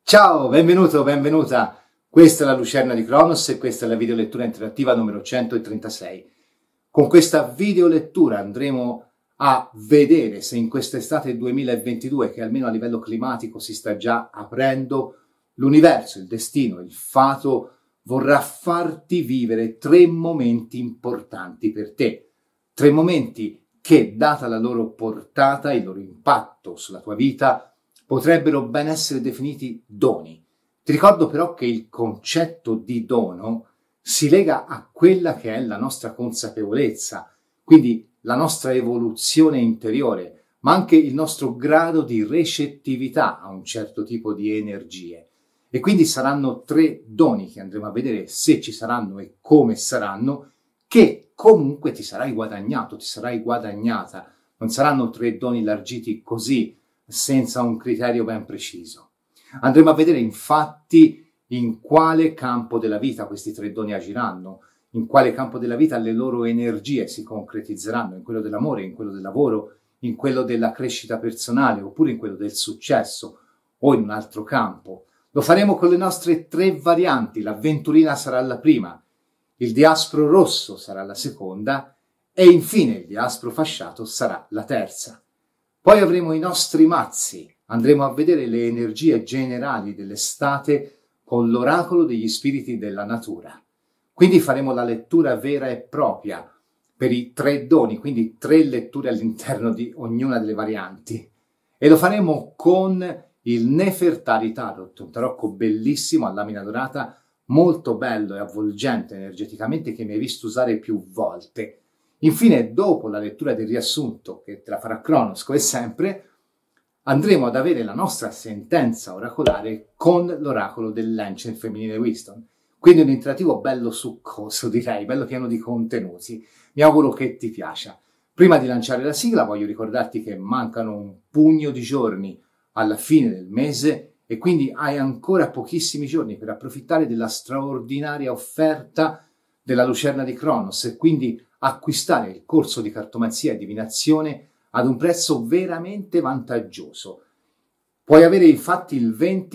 Ciao, benvenuto, benvenuta. Questa è la Lucerna di Cronos e questa è la videolettura interattiva numero 136. Con questa videolettura andremo a vedere se in quest'estate 2022, che almeno a livello climatico si sta già aprendo, l'universo, il destino, il fato vorrà farti vivere 3 momenti importanti per te. 3 momenti che, data la loro portata, il loro impatto sulla tua vita, potrebbero ben essere definiti doni. Ti ricordo però che il concetto di dono si lega a quella che è la nostra consapevolezza, quindi la nostra evoluzione interiore, ma anche il nostro grado di recettività a un certo tipo di energie. E quindi saranno 3 doni che andremo a vedere se ci saranno e come saranno, che comunque ti sarai guadagnato, ti sarai guadagnata. Non saranno 3 doni largiti così, senza un criterio ben preciso. Andremo a vedere infatti in quale campo della vita questi 3 doni agiranno, in quale campo della vita le loro energie si concretizzeranno, in quello dell'amore, in quello del lavoro, in quello della crescita personale, oppure in quello del successo, o in un altro campo. Lo faremo con le nostre 3 varianti, l'avventurina sarà la prima, il diaspro rosso sarà la seconda e infine il diaspro fasciato sarà la terza. Poi avremo i nostri mazzi, andremo a vedere le energie generali dell'estate con l'oracolo degli spiriti della natura. Quindi faremo la lettura vera e propria per i 3 doni, quindi 3 letture all'interno di ognuna delle varianti. E lo faremo con il Nefertari Tarot, un tarocco bellissimo a lamina dorata, molto bello e avvolgente energeticamente, che mi hai visto usare più volte. Infine, dopo la lettura del riassunto, che te la farà Cronos come sempre, andremo ad avere la nostra sentenza oracolare con l'oracolo dell'Ancient femminile Wisdom. Quindi un interattivo bello succoso, direi, bello pieno di contenuti. Mi auguro che ti piaccia. Prima di lanciare la sigla voglio ricordarti che mancano un pugno di giorni alla fine del mese e quindi hai ancora pochissimi giorni per approfittare della straordinaria offerta della Lucerna di Cronos e quindi acquistare il corso di cartomanzia e divinazione ad un prezzo veramente vantaggioso. Puoi avere infatti il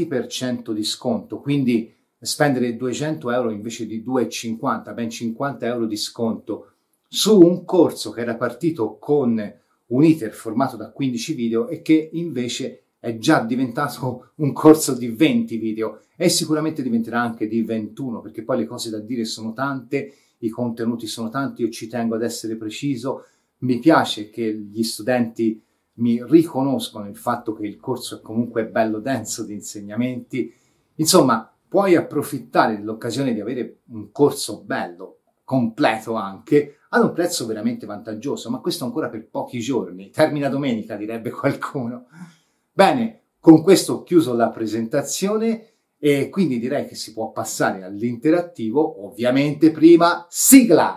20% di sconto, quindi spendere 200 euro invece di 2,50, ben 50 euro di sconto su un corso che era partito con un iter formato da 15 video e che invece è già diventato un corso di 20 video e sicuramente diventerà anche di 21, perché poi le cose da dire sono tante, i contenuti sono tanti, io ci tengo ad essere preciso, mi piace che gli studenti mi riconoscono il fatto che il corso è comunque bello denso di insegnamenti. Insomma, puoi approfittare dell'occasione di avere un corso bello, completo anche, ad un prezzo veramente vantaggioso, ma questo ancora per pochi giorni, termina domenica direbbe qualcuno. Bene, con questo ho chiuso la presentazione e quindi direi che si può passare all'interattivo, ovviamente prima sigla!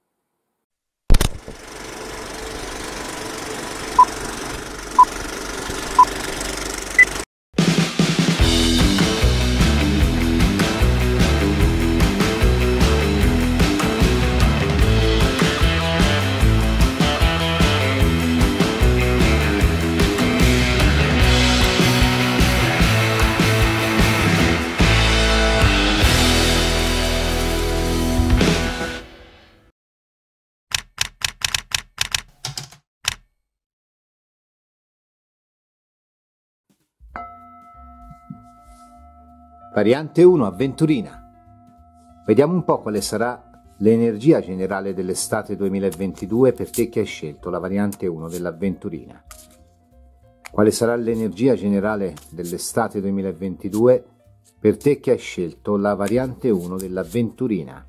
Variante 1, avventurina. Vediamo un po' quale sarà l'energia generale dell'estate 2022 per te che hai scelto la variante 1 dell'avventurina. Quale sarà l'energia generale dell'estate 2022 per te che hai scelto la variante 1 dell'avventurina.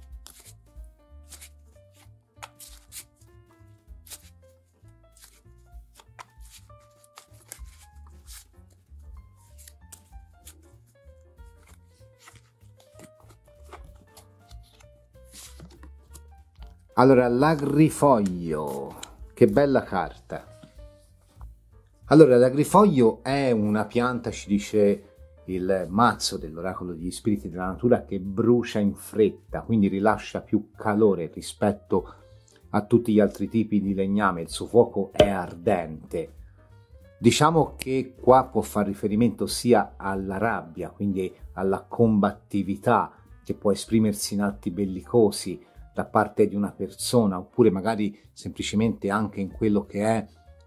Allora, l'agrifoglio, che bella carta. Allora, l'agrifoglio è una pianta, ci dice il mazzo dell'oracolo degli spiriti della natura, che brucia in fretta, quindi rilascia più calore rispetto a tutti gli altri tipi di legname, il suo fuoco è ardente. Diciamo che qua può far riferimento sia alla rabbia, quindi alla combattività che può esprimersi in atti bellicosi da parte di una persona, oppure magari semplicemente anche in quello che è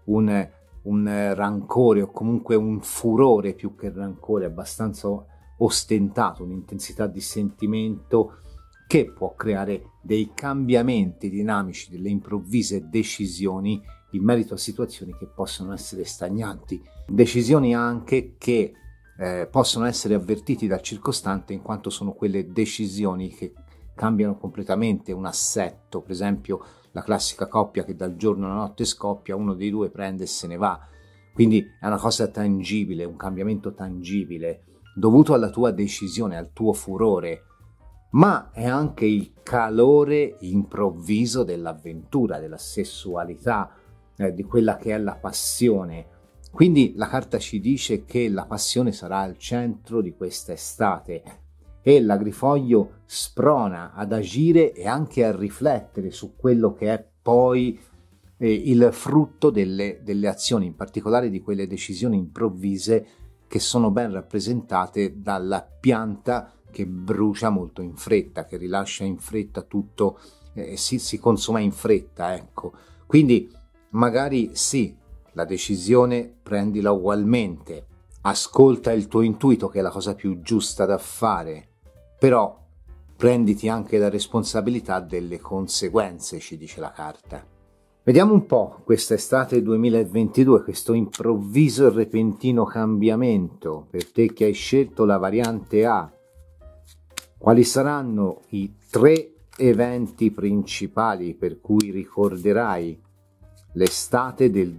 un rancore o comunque un furore più che rancore abbastanza ostentato, un'intensità di sentimento che può creare dei cambiamenti dinamici, delle improvvise decisioni in merito a situazioni che possono essere stagnanti, decisioni anche che possono essere avvertiti dal circostante, in quanto sono quelle decisioni che cambiano completamente un assetto. Per esempio la classica coppia che dal giorno alla notte scoppia, uno dei due prende e se ne va, quindi è una cosa tangibile, un cambiamento tangibile dovuto alla tua decisione, al tuo furore, ma è anche il calore improvviso dell'avventura, della sessualità, di quella che è la passione. Quindi la carta ci dice che la passione sarà al centro di questa estate e l'agrifoglio sprona ad agire e anche a riflettere su quello che è poi il frutto delle azioni, in particolare di quelle decisioni improvvise che sono ben rappresentate dalla pianta che brucia molto in fretta, che rilascia in fretta tutto, si consuma in fretta, ecco. Quindi magari sì, la decisione prendila ugualmente, ascolta il tuo intuito che è la cosa più giusta da fare, però prenditi anche la responsabilità delle conseguenze, ci dice la carta. Vediamo un po' quest'estate 2022, questo improvviso e repentino cambiamento per te che hai scelto la variante A. Quali saranno i 3 eventi principali per cui ricorderai l'estate del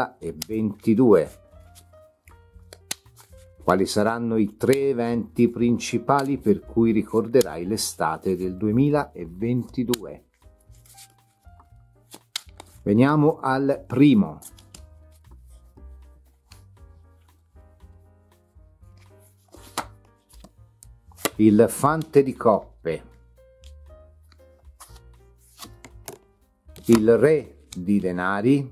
2022? Quali saranno i 3 eventi principali per cui ricorderai l'estate del 2022? Veniamo al primo. Il fante di coppe, il re di denari,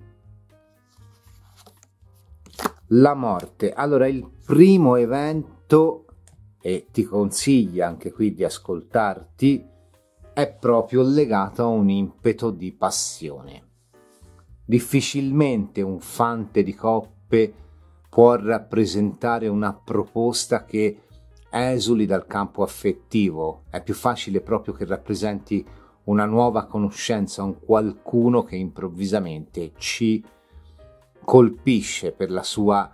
la morte. Allora, il primo evento, e ti consiglia anche qui di ascoltarti, è proprio legato a un impeto di passione. Difficilmente un fante di coppe può rappresentare una proposta che esuli dal campo affettivo. È più facile proprio che rappresenti una nuova conoscenza, un qualcuno che improvvisamente ci colpisce per la sua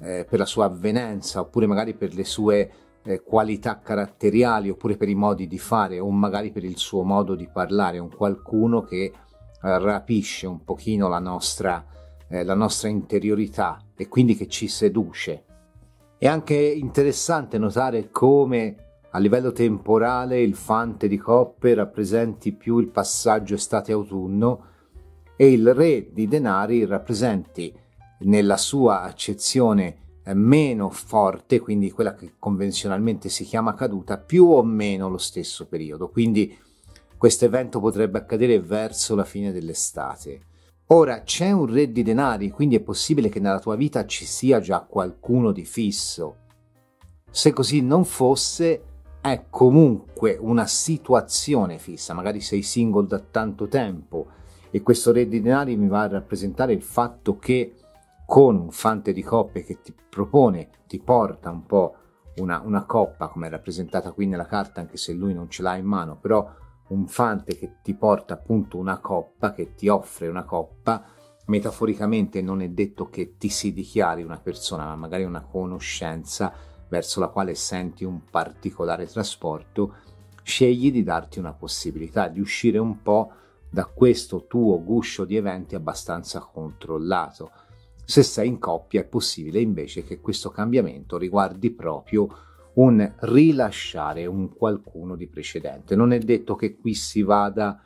avvenenza, oppure magari per le sue qualità caratteriali, oppure per i modi di fare, o magari per il suo modo di parlare. Un qualcuno che rapisce un pochino la nostra interiorità e quindi che ci seduce. È anche interessante notare come a livello temporale il fante di coppe rappresenti più il passaggio estate-autunno e il re di denari rappresenti nella sua accezione meno forte, quindi quella che convenzionalmente si chiama caduta, più o meno lo stesso periodo. Quindi questo evento potrebbe accadere verso la fine dell'estate. Ora, c'è un re di denari, quindi è possibile che nella tua vita ci sia già qualcuno di fisso. Se così non fosse, è comunque una situazione fissa. Magari sei single da tanto tempo e questo re di denari mi va a rappresentare il fatto che con un fante di coppe che ti propone, ti porta un po' una coppa, come è rappresentata qui nella carta, anche se lui non ce l'ha in mano, però un fante che ti porta appunto una coppa, che ti offre una coppa. Metaforicamente non è detto che ti si dichiari una persona, ma magari una conoscenza verso la quale senti un particolare trasporto. Scegli di darti una possibilità di uscire un po' da questo tuo guscio di eventi abbastanza controllato. Se sei in coppia è possibile invece che questo cambiamento riguardi proprio un rilasciare un qualcuno di precedente. Non è detto che qui si vada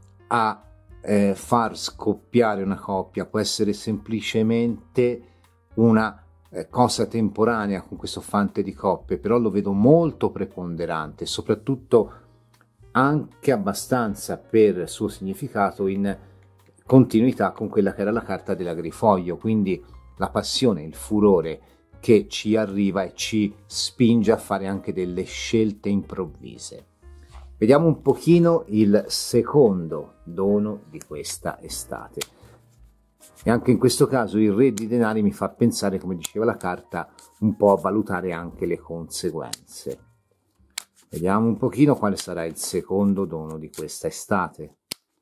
a far scoppiare una coppia, può essere semplicemente una cosa temporanea con questo fante di coppe, però lo vedo molto preponderante, soprattutto anche abbastanza per suo significato in continuità con quella che era la carta dell'agrifoglio, quindi la passione, il furore che ci arriva e ci spinge a fare anche delle scelte improvvise. Vediamo un pochino il secondo dono di questa estate. E anche in questo caso il Re di denari mi fa pensare, come diceva la carta, un po' a valutare anche le conseguenze. Vediamo un pochino quale sarà il secondo dono di questa estate.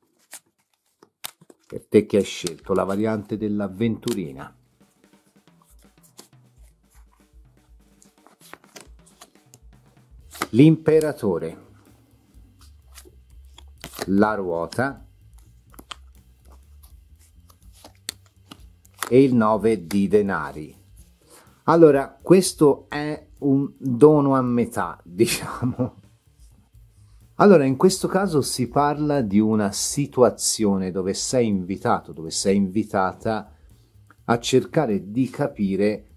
Per te che hai scelto la variante dell'avventurina. L'imperatore, la ruota e il 9 di denari. Allora, questo è un dono a metà, diciamo. Allora, in questo caso si parla di una situazione dove sei invitato, dove sei invitata a cercare di capire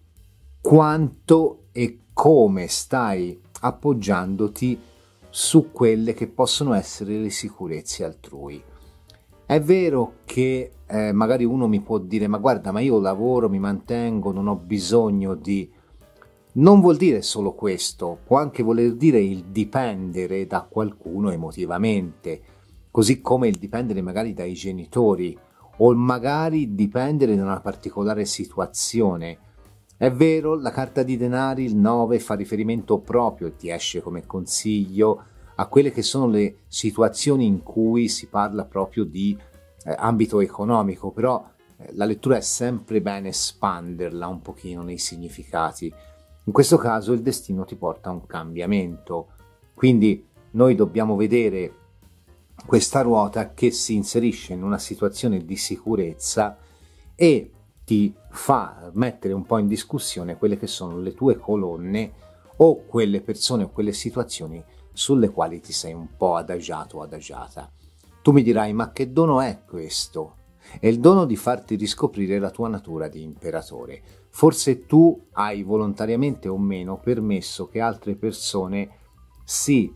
quanto e come stai appoggiandoti su quelle che possono essere le sicurezze altrui. È vero che magari uno mi può dire: ma guarda, ma io lavoro, mi mantengo, non ho bisogno di... Non vuol dire solo questo, può anche voler dire il dipendere da qualcuno emotivamente, così come il dipendere magari dai genitori, o magari dipendere da una particolare situazione. È vero, la carta di denari, il 9, fa riferimento proprio, ti esce come consiglio, a quelle che sono le situazioni in cui si parla proprio di ambito economico, però la lettura è sempre bene espanderla un pochino nei significati. In questo caso il destino ti porta a un cambiamento, quindi noi dobbiamo vedere questa ruota che si inserisce in una situazione di sicurezza e ti fa mettere un po' in discussione quelle che sono le tue colonne o quelle persone o quelle situazioni sulle quali ti sei un po' adagiato o adagiata. Tu mi dirai: ma che dono è questo? È il dono di farti riscoprire la tua natura di imperatore. Forse tu hai volontariamente o meno permesso che altre persone si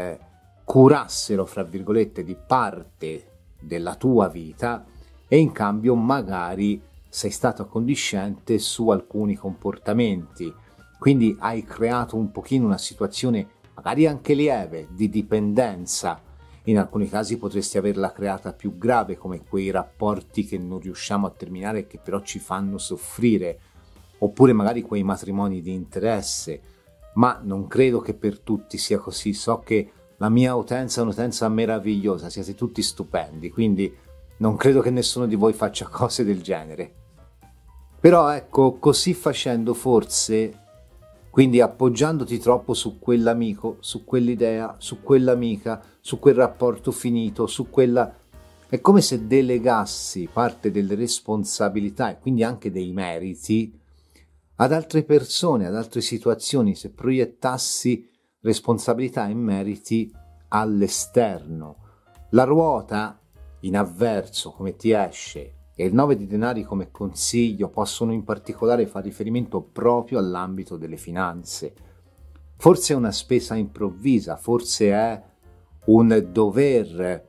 curassero, fra virgolette, di parte della tua vita e in cambio magari sei stato accondiscente su alcuni comportamenti. Quindi hai creato un pochino una situazione, magari anche lieve, di dipendenza. In alcuni casi potresti averla creata più grave, come quei rapporti che non riusciamo a terminare e che però ci fanno soffrire, oppure magari quei matrimoni di interesse. Ma non credo che per tutti sia così. So che la mia utenza è un'utenza meravigliosa, siete tutti stupendi, quindi non credo che nessuno di voi faccia cose del genere. Però ecco, così facendo forse, quindi appoggiandoti troppo su quell'amico, su quell'idea, su quell'amica, su quel rapporto finito, su quella... È come se delegassi parte delle responsabilità e quindi anche dei meriti ad altre persone, ad altre situazioni, se proiettassi responsabilità e meriti all'esterno. La ruota in avverso, come ti esce, e il 9 di denari come consiglio possono in particolare fare riferimento proprio all'ambito delle finanze. Forse è una spesa improvvisa, forse è un dover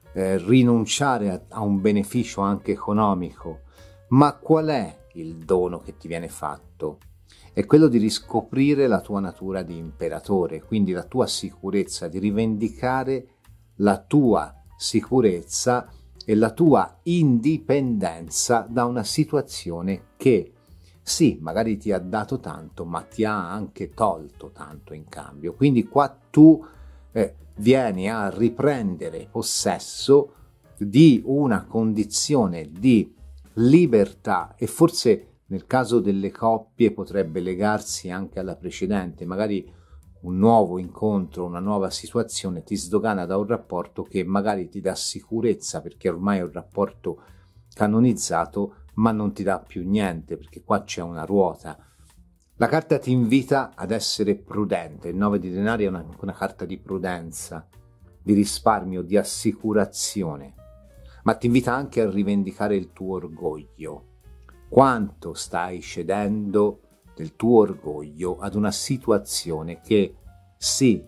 rinunciare a un beneficio anche economico, ma qual è il dono che ti viene fatto? È quello di riscoprire la tua natura di imperatore, quindi la tua sicurezza, di rivendicare la tua sicurezza e la tua indipendenza da una situazione che sì, magari ti ha dato tanto, ma ti ha anche tolto tanto in cambio. Quindi qua tu vieni a riprendere possesso di una condizione di libertà e forse nel caso delle coppie potrebbe legarsi anche alla precedente, magari un nuovo incontro, una nuova situazione ti sdogana da un rapporto che magari ti dà sicurezza perché ormai è un rapporto canonizzato, ma non ti dà più niente perché qua c'è una ruota. La carta ti invita ad essere prudente, il 9 di denari è una carta di prudenza, di risparmio, di assicurazione, ma ti invita anche a rivendicare il tuo orgoglio. Quanto stai cedendo del tuo orgoglio ad una situazione che sì,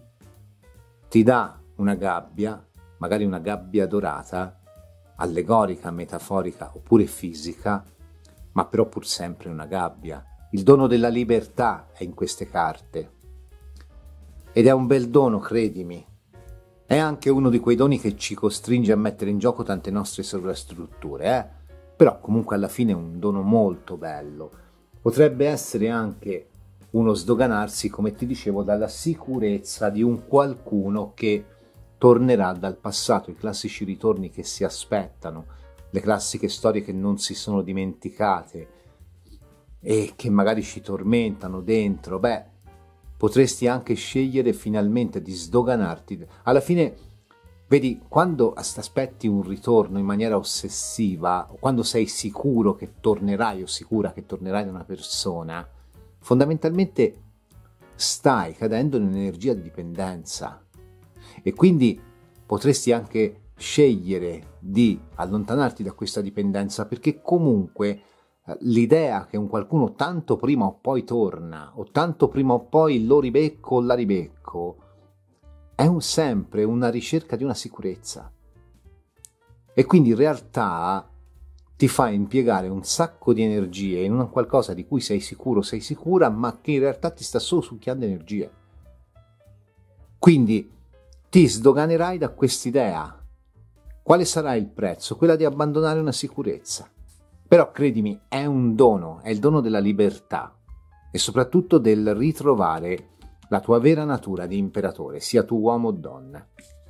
ti dà una gabbia, magari una gabbia dorata, allegorica, metaforica oppure fisica, ma però pur sempre una gabbia. Il dono della libertà è in queste carte. Ed è un bel dono, credimi. È anche uno di quei doni che ci costringe a mettere in gioco tante nostre sovrastrutture, Però comunque alla fine è un dono molto bello. Potrebbe essere anche uno sdoganarsi, come ti dicevo, dalla sicurezza di un qualcuno che tornerà dal passato, i classici ritorni che si aspettano, le classiche storie che non si sono dimenticate e che magari ci tormentano dentro. Potresti anche scegliere finalmente di sdoganarti. Alla fine, vedi, quando aspetti un ritorno in maniera ossessiva, quando sei sicuro che tornerai o sicura che tornerai da una persona, fondamentalmente stai cadendo in un'energia di dipendenza e quindi potresti anche scegliere di allontanarti da questa dipendenza, perché comunque l'idea che un qualcuno tanto prima o poi torna o tanto prima o poi lo ribecco o la ribecco è sempre una ricerca di una sicurezza, e quindi in realtà ti fa impiegare un sacco di energie in un qualcosa di cui sei sicuro, sei sicura, ma che in realtà ti sta solo succhiando energie. Quindi ti sdoganerai da quest'idea. Quale sarà il prezzo? Quella di abbandonare una sicurezza. Però credimi, è un dono, è il dono della libertà e soprattutto del ritrovare la tua vera natura di imperatore, sia tu uomo o donna.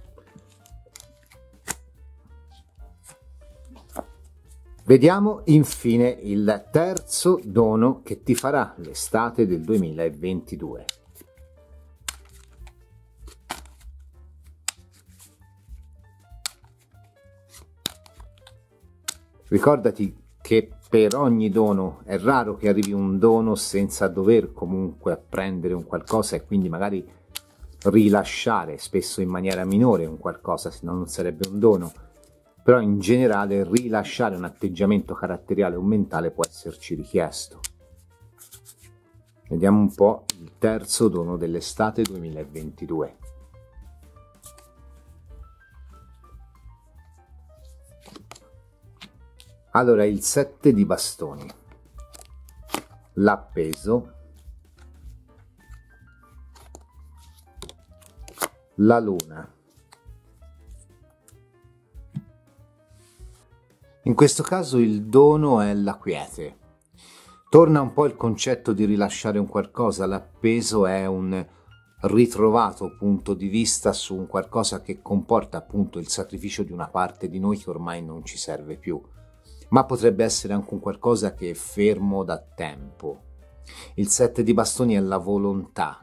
Vediamo infine il terzo dono che ti farà l'estate del 2022. Ricordati che per ogni dono è raro che arrivi un dono senza dover comunque apprendere un qualcosa e quindi magari rilasciare, spesso in maniera minore, un qualcosa, se no non sarebbe un dono. Però in generale rilasciare un atteggiamento caratteriale o mentale può esserci richiesto. Vediamo un po' il terzo dono dell'estate 2022. Allora, il 7 di bastoni, l'appeso, la luna. In questo caso il dono è la quiete. Torna un po' il concetto di rilasciare un qualcosa, l'appeso è un ritrovato punto di vista su un qualcosa che comporta appunto il sacrificio di una parte di noi che ormai non ci serve più. Ma potrebbe essere anche un qualcosa che è fermo da tempo. Il 7 di bastoni è la volontà,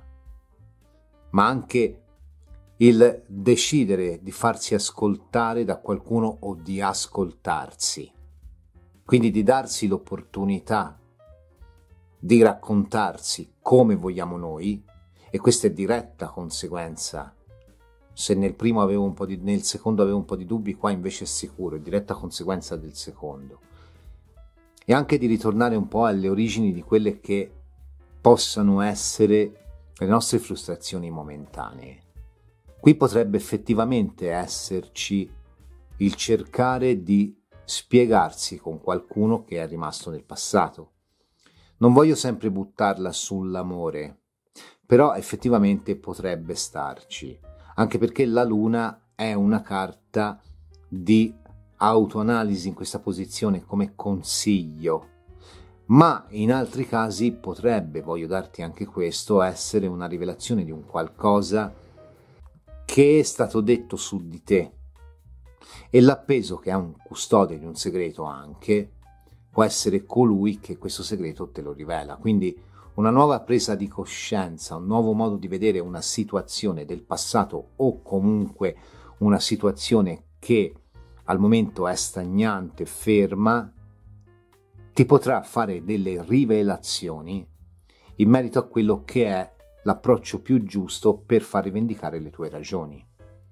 ma anche il decidere di farsi ascoltare da qualcuno o di ascoltarsi. Quindi di darsi l'opportunità di raccontarsi come vogliamo noi, e questa è diretta conseguenza. Se nel primo nel secondo avevo un po' di dubbi, qua invece è sicuro, è diretta conseguenza del secondo. E anche di ritornare un po' alle origini di quelle che possano essere le nostre frustrazioni momentanee. Qui potrebbe effettivamente esserci il cercare di spiegarsi con qualcuno che è rimasto nel passato. Non voglio sempre buttarla sull'amore, però effettivamente potrebbe starci. Anche perché la luna è una carta di autoanalisi in questa posizione come consiglio, ma in altri casi potrebbe, voglio darti anche questo, essere una rivelazione di un qualcosa che è stato detto su di te, e l'appeso, che è un custode di un segreto anche, può essere colui che questo segreto te lo rivela. Quindi una nuova presa di coscienza, un nuovo modo di vedere una situazione del passato o comunque una situazione che al momento è stagnante, ferma, ti potrà fare delle rivelazioni in merito a quello che è l'approccio più giusto per far rivendicare le tue ragioni.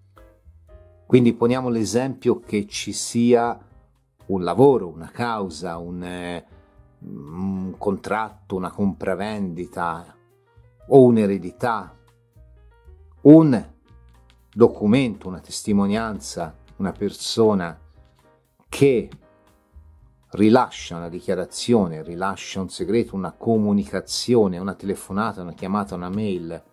Quindi poniamo l'esempio che ci sia un lavoro, una causa, un contratto, una compravendita o un'eredità, un documento, una testimonianza, una persona che rilascia una dichiarazione, rilascia un segreto, una comunicazione, una telefonata, una chiamata, una mail,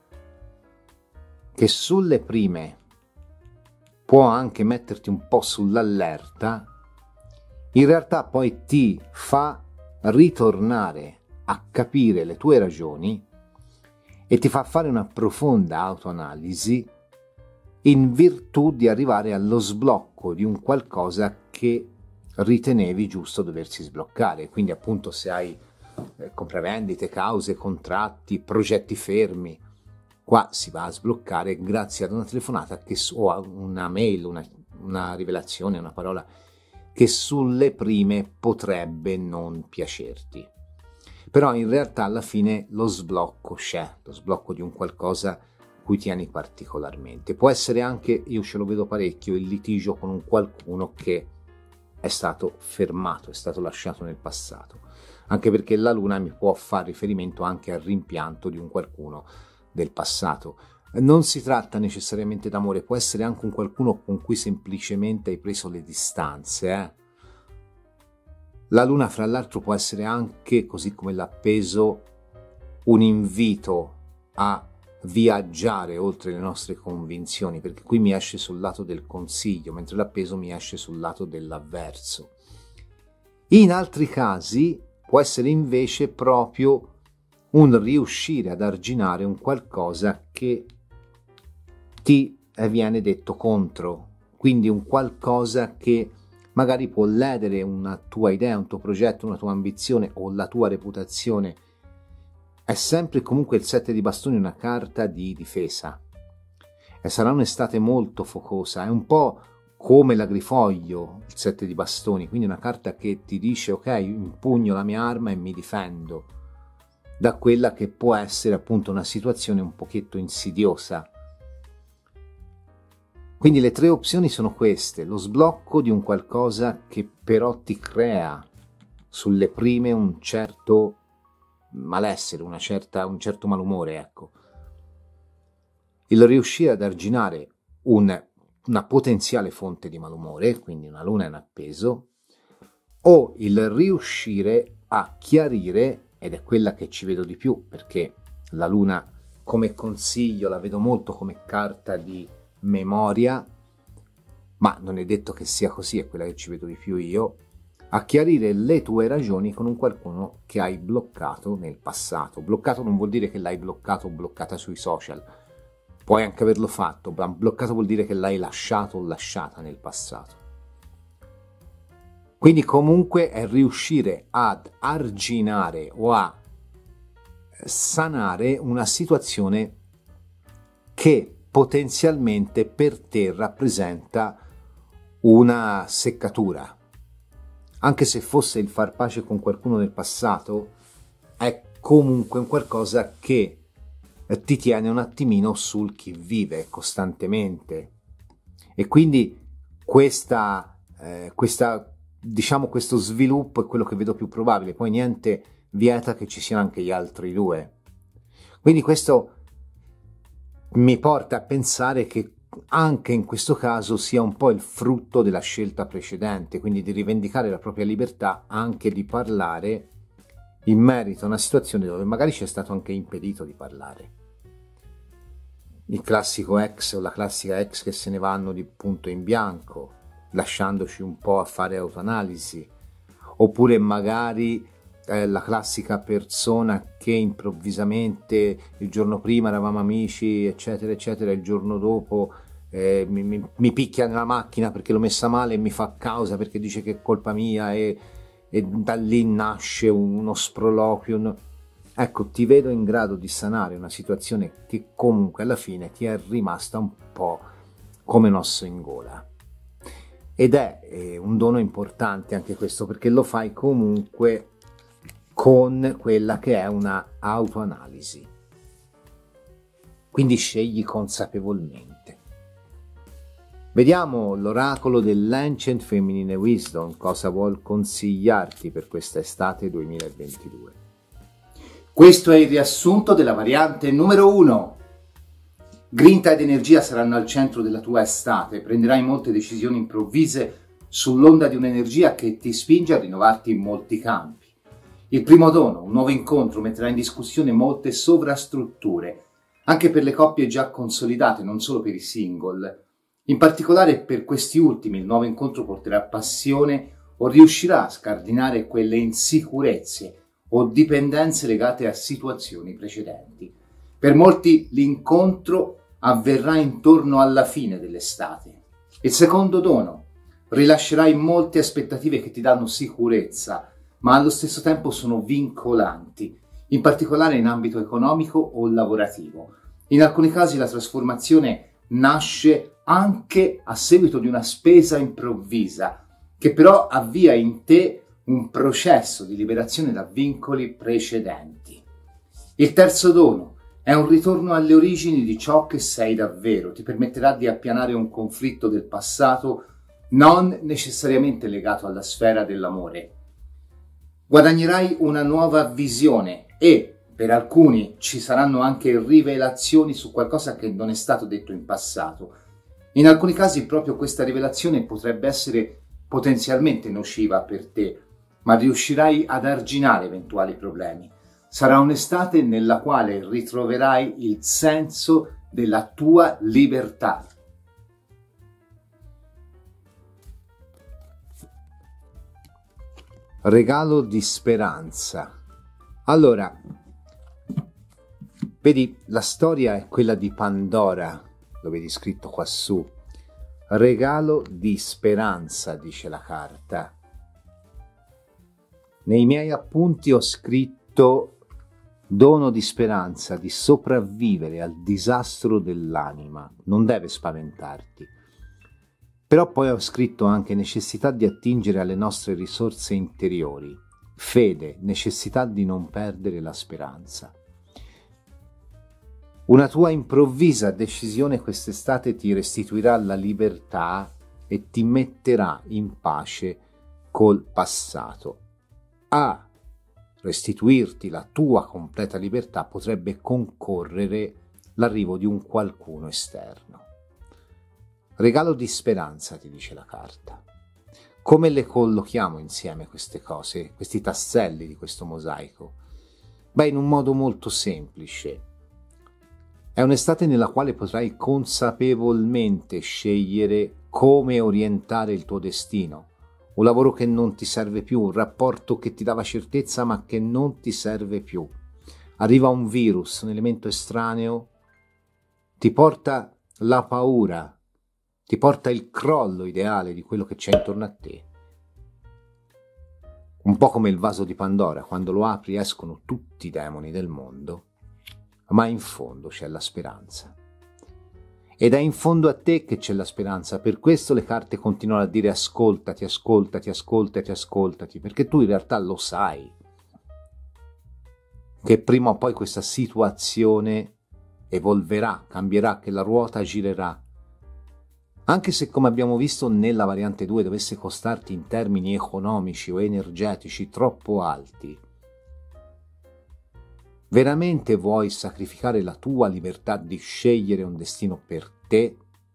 che sulle prime può anche metterti un po' sull'allerta, in realtà poi ti fa ritornare a capire le tue ragioni e ti fa fare una profonda autoanalisi in virtù di arrivare allo sblocco di un qualcosa che ritenevi giusto doversi sbloccare. Quindi appunto se hai compravendite, cause, contratti, progetti fermi, qua si va a sbloccare grazie ad una telefonata o a una mail, una rivelazione, una parola che sulle prime potrebbe non piacerti. Però in realtà alla fine lo sblocco c'è, lo sblocco di un qualcosa cui tieni particolarmente. Può essere anche, io ce lo vedo parecchio, il litigio con un qualcuno che è stato fermato, è stato lasciato nel passato, anche perché la luna mi può fare riferimento anche al rimpianto di un qualcuno del passato. Non si tratta necessariamente d'amore, può essere anche un qualcuno con cui semplicemente hai preso le distanze. La luna, fra l'altro, può essere anche, così come l'appeso, un invito a viaggiare oltre le nostre convinzioni, perché qui mi esce sul lato del consiglio, mentre l'appeso mi esce sul lato dell'avverso. In altri casi può essere invece proprio un riuscire ad arginare un qualcosa che ti viene detto contro, quindi un qualcosa che magari può ledere una tua idea, un tuo progetto, una tua ambizione o la tua reputazione. È sempre comunque il 7 di bastoni una carta di difesa e sarà un'estate molto focosa, è un po' come l'agrifoglio il 7 di bastoni, quindi una carta che ti dice ok, impugno la mia arma e mi difendo da quella che può essere appunto una situazione un pochetto insidiosa. Quindi le tre opzioni sono queste: lo sblocco di un qualcosa che però ti crea sulle prime un certo malessere, un certo malumore, ecco. Il riuscire ad arginare una potenziale fonte di malumore, quindi una luna in appeso, o il riuscire a chiarire, ed è quella che ci vedo di più, perché la luna come consiglio la vedo molto come carta di memoria, ma non è detto che sia così, è quella che ci vedo di più io, a chiarire le tue ragioni con un qualcuno che hai bloccato nel passato. Bloccato non vuol dire che l'hai bloccato o bloccata sui social, puoi anche averlo fatto, ma bloccato vuol dire che l'hai lasciato o lasciata nel passato. Quindi comunque è riuscire ad arginare o a sanare una situazione che potenzialmente per te rappresenta una seccatura. Anche se fosse il far pace con qualcuno del passato, è comunque un qualcosa che ti tiene un attimino sul chi vive costantemente. E quindi diciamo questo sviluppo è quello che vedo più probabile. Poi niente vieta che ci siano anche gli altri due. Quindi questo mi porta a pensare che anche in questo caso sia un po' il frutto della scelta precedente, quindi di rivendicare la propria libertà anche di parlare in merito a una situazione dove magari ci è stato anche impedito di parlare. Il classico ex o la classica ex che se ne vanno di punto in bianco, lasciandoci un po' a fare autoanalisi, oppure magari la classica persona che improvvisamente il giorno prima eravamo amici eccetera eccetera, il giorno dopo mi picchia nella macchina perché l'ho messa male e mi fa causa perché dice che è colpa mia e da lì nasce uno sproloquio. Ecco, ti vedo in grado di sanare una situazione che comunque alla fine ti è rimasta un po' come un osso in gola, ed è un dono importante anche questo, perché lo fai comunque con quella che è una autoanalisi, quindi scegli consapevolmente. Vediamo l'oracolo dell'Ancient Feminine Wisdom cosa vuol consigliarti per questa estate 2022. Questo è il riassunto della variante numero 1. Grinta ed energia saranno al centro della tua estate, prenderai molte decisioni improvvise sull'onda di un'energia che ti spinge a rinnovarti in molti campi. Il primo dono, un nuovo incontro, metterà in discussione molte sovrastrutture, anche per le coppie già consolidate, non solo per i single. In particolare per questi ultimi il nuovo incontro porterà passione o riuscirà a scardinare quelle insicurezze o dipendenze legate a situazioni precedenti. Per molti l'incontro avverrà intorno alla fine dell'estate. Il secondo dono, rilascerai molte aspettative che ti danno sicurezza, ma allo stesso tempo sono vincolanti, in particolare in ambito economico o lavorativo. In alcuni casi la trasformazione nasce anche a seguito di una spesa improvvisa, che però avvia in te un processo di liberazione da vincoli precedenti. Il terzo dono è un ritorno alle origini di ciò che sei davvero, ti permetterà di appianare un conflitto del passato non necessariamente legato alla sfera dell'amore. Guadagnerai una nuova visione e per alcuni ci saranno anche rivelazioni su qualcosa che non è stato detto in passato. In alcuni casi proprio questa rivelazione potrebbe essere potenzialmente nociva per te, ma riuscirai ad arginare eventuali problemi. Sarà un'estate nella quale ritroverai il senso della tua libertà. Regalo di speranza. Allora, vedi, la storia è quella di Pandora, lo vedi scritto qua su. Regalo di speranza, dice la carta. Nei miei appunti ho scritto dono di speranza, di sopravvivere al disastro dell'anima. Non deve spaventarti. Però poi ho scritto anche necessità di attingere alle nostre risorse interiori, fede, necessità di non perdere la speranza. Una tua improvvisa decisione quest'estate ti restituirà la libertà e ti metterà in pace col passato. A restituirti la tua completa libertà potrebbe concorrere l'arrivo di un qualcuno esterno. Regalo di speranza, ti dice la carta. Come le collochiamo insieme queste cose, questi tasselli di questo mosaico? Beh, in un modo molto semplice. È un'estate nella quale potrai consapevolmente scegliere come orientare il tuo destino. Un lavoro che non ti serve più, un rapporto che ti dava certezza ma che non ti serve più. Arriva un virus, un elemento estraneo, ti porta la paura, ti porta il crollo ideale di quello che c'è intorno a te. Un po' come il vaso di Pandora, quando lo apri escono tutti i demoni del mondo, ma in fondo c'è la speranza. Ed è in fondo a te che c'è la speranza, per questo le carte continuano a dire ascoltati, ascoltati, ascoltati, ascoltati, perché tu in realtà lo sai, che prima o poi questa situazione evolverà, cambierà, che la ruota girerà. Anche se, come abbiamo visto nella variante 2, dovesse costarti in termini economici o energetici troppo alti, veramente vuoi sacrificare la tua libertà di scegliere un destino per te?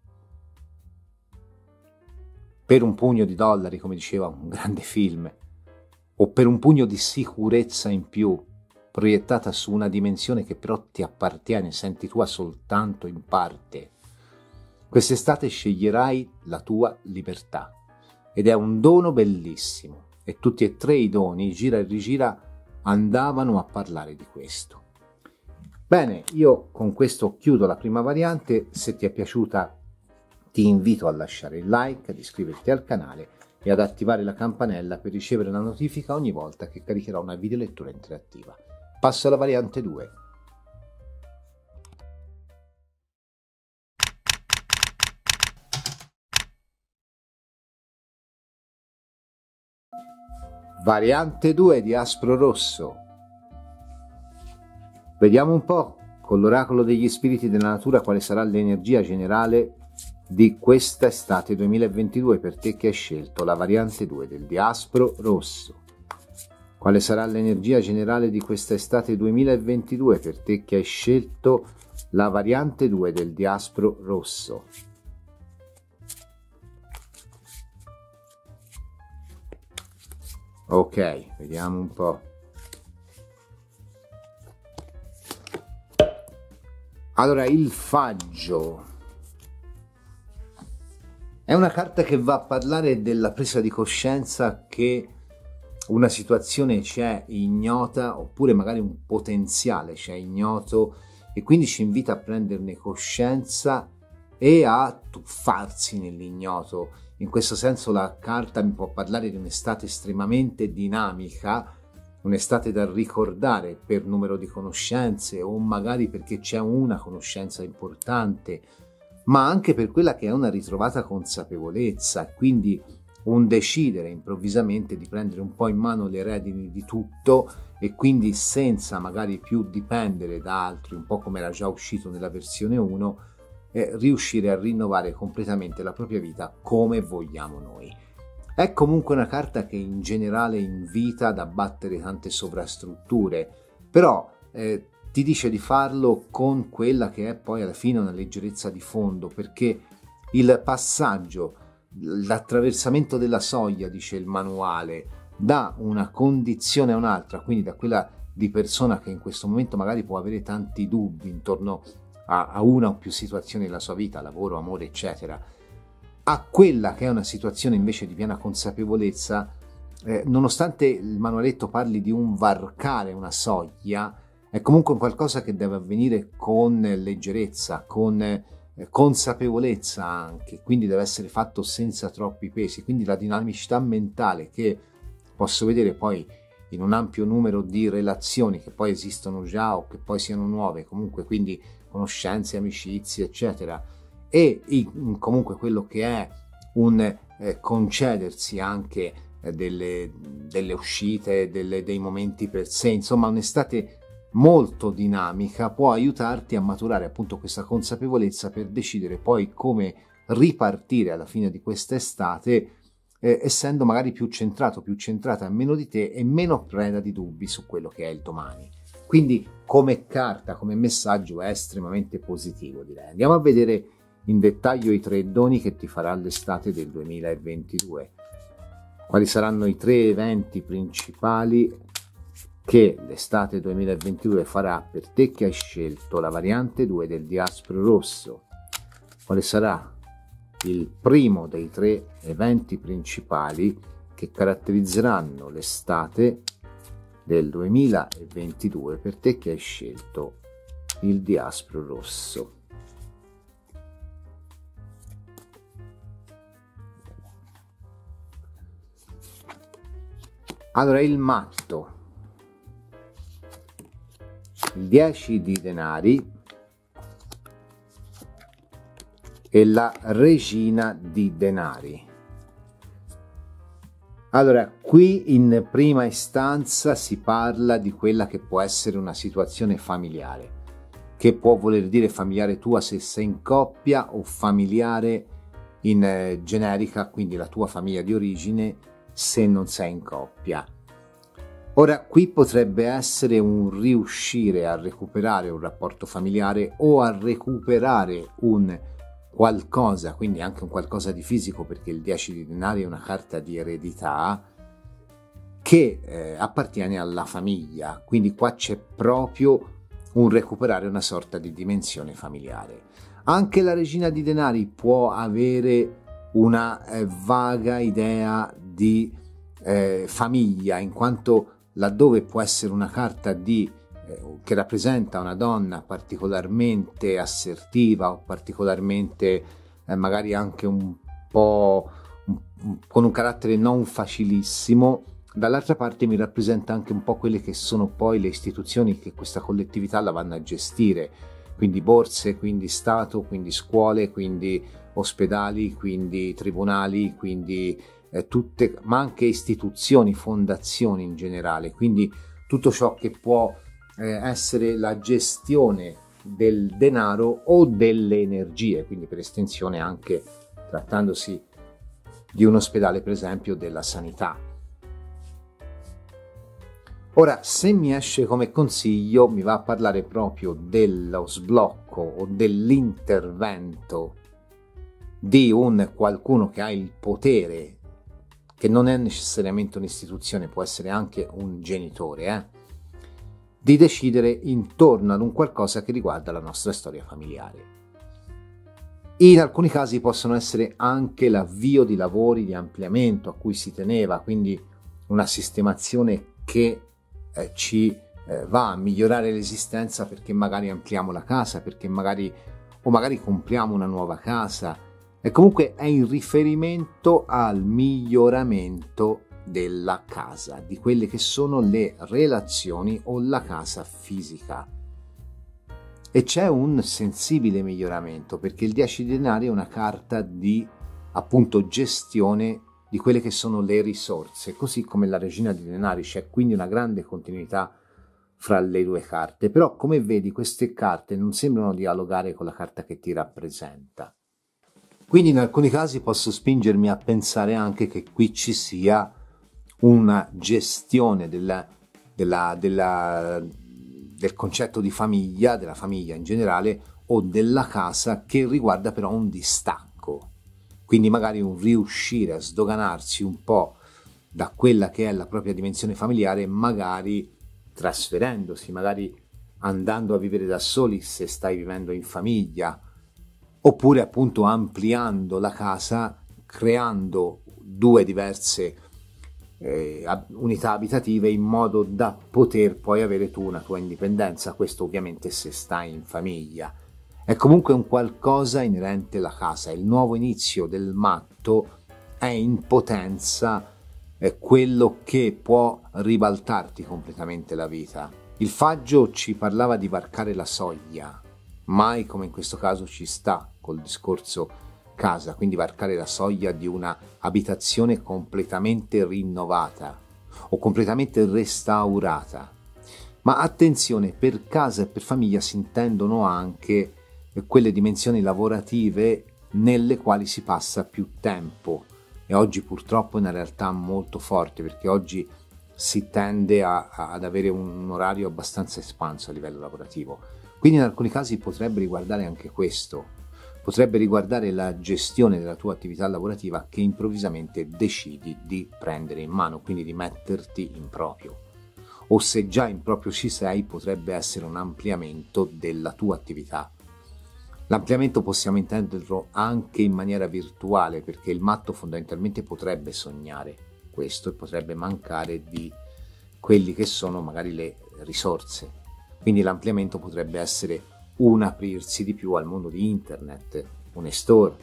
Per un pugno di dollari, come diceva un grande film, o per un pugno di sicurezza in più, proiettata su una dimensione che però ti appartiene, senti tua soltanto in parte? Quest'estate sceglierai la tua libertà ed è un dono bellissimo e tutti e tre i doni, gira e rigira, andavano a parlare di questo. Bene, io con questo chiudo la prima variante. Se ti è piaciuta ti invito a lasciare il like, ad iscriverti al canale e ad attivare la campanella per ricevere la notifica ogni volta che caricherò una videolettura interattiva. Passo alla variante 2. Variante 2 di Aspro Rosso. Vediamo un po' con l'oracolo degli spiriti della natura quale sarà l'energia generale di questa estate 2022 per te che hai scelto la variante 2 del Diaspro Rosso. Quale sarà l'energia generale di questa estate 2022 per te che hai scelto la variante 2 del Diaspro Rosso? Ok, vediamo un po'. Allora, il faggio è una carta che va a parlare della presa di coscienza che una situazione c'è ignota, oppure magari un potenziale c'è ignoto, e quindi ci invita a prenderne coscienza e a tuffarsi nell'ignoto. In questo senso la carta mi può parlare di un'estate estremamente dinamica, un'estate da ricordare per numero di conoscenze, o magari perché c'è una conoscenza importante, ma anche per quella che è una ritrovata consapevolezza, quindi un decidere improvvisamente di prendere un po' in mano le redini di tutto, e quindi senza magari più dipendere da altri, un po' come era già uscito nella versione 1, riuscire a rinnovare completamente la propria vita come vogliamo noi. È comunque una carta che in generale invita ad abbattere tante sovrastrutture, però ti dice di farlo con quella che è poi alla fine una leggerezza di fondo, perché il passaggio, l'attraversamento della soglia, dice il manuale, da una condizione a un'altra, quindi da quella di persona che in questo momento magari può avere tanti dubbi intorno a una o più situazioni della sua vita, lavoro, amore, eccetera, a quella che è una situazione invece di piena consapevolezza, nonostante il manualetto parli di un varcare una soglia, è comunque qualcosa che deve avvenire con leggerezza, con consapevolezza anche, quindi deve essere fatto senza troppi pesi. Quindi la dinamicità mentale che posso vedere poi in un ampio numero di relazioni che poi esistono già o che poi siano nuove, comunque, quindi conoscenze, amicizie, eccetera, e comunque quello che è un concedersi anche delle uscite, dei momenti per sé, insomma un'estate molto dinamica può aiutarti a maturare appunto questa consapevolezza per decidere poi come ripartire alla fine di questa estate, essendo magari più centrato, più centrata meno di te e meno preda di dubbi su quello che è il domani. Quindi come carta, come messaggio è estremamente positivo, direi. Andiamo a vedere in dettaglio i 3 doni che ti farà l'estate del 2022. Quali saranno i 3 eventi principali che l'estate 2022 farà per te che hai scelto la variante 2 del Diaspro Rosso? Quale sarà il primo dei 3 eventi principali che caratterizzeranno l'estate del 2022 per te che hai scelto il Diaspro Rosso? Allora, il matto, il 10 di denari e la regina di denari. Allora, qui in prima istanza si parla di quella che può essere una situazione familiare, che può voler dire familiare tua se sei in coppia, o familiare in generica, quindi la tua famiglia di origine se non sei in coppia. Ora, qui potrebbe essere un riuscire a recuperare un rapporto familiare o a recuperare un qualcosa, quindi anche un qualcosa di fisico, perché il 10 di denari è una carta di eredità che appartiene alla famiglia, quindi qua c'è proprio un recuperare una sorta di dimensione familiare. Anche la regina di denari può avere una vaga idea di famiglia, in quanto laddove può essere una carta che rappresenta una donna particolarmente assertiva o particolarmente magari anche un po' con un carattere non facilissimo, dall'altra parte mi rappresenta anche un po' quelle che sono poi le istituzioni che questa collettività la vanno a gestire, quindi borse, quindi Stato, quindi scuole, quindi ospedali, quindi tribunali, quindi tutte, ma anche istituzioni, fondazioni in generale, quindi tutto ciò che può essere la gestione del denaro o delle energie, quindi per estensione anche trattandosi di un ospedale, per esempio, della sanità. Ora, se mi esce come consiglio, mi va a parlare proprio dello sblocco o dell'intervento di un qualcuno che ha il potere che non è necessariamente un'istituzione, può essere anche un genitore, di decidere intorno ad un qualcosa che riguarda la nostra storia familiare. In alcuni casi possono essere anche l'avvio di lavori di ampliamento a cui si teneva, quindi una sistemazione che ci va a migliorare l'esistenza perché magari ampliamo la casa, perché magari compriamo una nuova casa, e comunque è in riferimento al miglioramento della casa, di quelle che sono le relazioni o la casa fisica. E c'è un sensibile miglioramento perché il 10 di denari è una carta di appunto gestione di quelle che sono le risorse, così come la regina di denari. C'è quindi una grande continuità fra le due carte, però come vedi queste carte non sembrano dialogare con la carta che ti rappresenta. Quindi in alcuni casi posso spingermi a pensare anche che qui ci sia una gestione del concetto di famiglia, della famiglia in generale, o della casa, che riguarda però un distacco. Quindi magari un riuscire a sdoganarsi un po' da quella che è la propria dimensione familiare, magari trasferendosi, magari andando a vivere da soli se stai vivendo in famiglia, oppure appunto ampliando la casa, creando due diverse unità abitative in modo da poter poi avere tu una tua indipendenza. Questo ovviamente se stai in famiglia. È comunque un qualcosa inerente alla casa. Il nuovo inizio del matto è in potenza, è quello che può ribaltarti completamente la vita. Il faggio ci parlava di varcare la soglia, mai come in questo caso ci sta col discorso casa, quindi varcare la soglia di una abitazione completamente rinnovata o completamente restaurata. Ma attenzione, per casa e per famiglia si intendono anche quelle dimensioni lavorative nelle quali si passa più tempo, e oggi purtroppo è una realtà molto forte, perché oggi si tende ad avere un orario abbastanza espanso a livello lavorativo. Quindi in alcuni casi potrebbe riguardare anche questo, potrebbe riguardare la gestione della tua attività lavorativa che improvvisamente decidi di prendere in mano, quindi di metterti in proprio. O se già in proprio ci sei, potrebbe essere un ampliamento della tua attività. L'ampliamento possiamo intenderlo anche in maniera virtuale, perché il matto fondamentalmente potrebbe sognare questo e potrebbe mancare di quelli che sono magari le risorse. Quindi l'ampliamento potrebbe essere un aprirsi di più al mondo di internet, un e-store,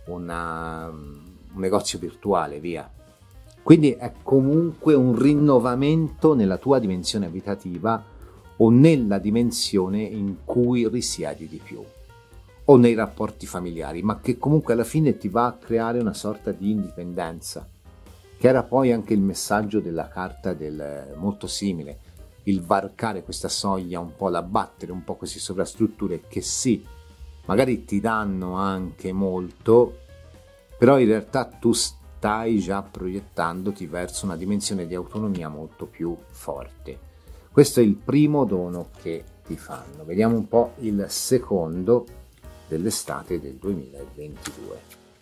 un negozio virtuale, via. Quindi è comunque un rinnovamento nella tua dimensione abitativa o nella dimensione in cui risiedi di più, o nei rapporti familiari, ma che comunque alla fine ti va a creare una sorta di indipendenza, che era poi anche il messaggio della carta del molto simile, il varcare questa soglia, un po' l'abbattere un po' queste sovrastrutture che sì, magari ti danno anche molto, però in realtà tu stai già proiettandoti verso una dimensione di autonomia molto più forte. Questo è il primo dono che ti fanno. Vediamo un po' il secondo dell'estate del 2022.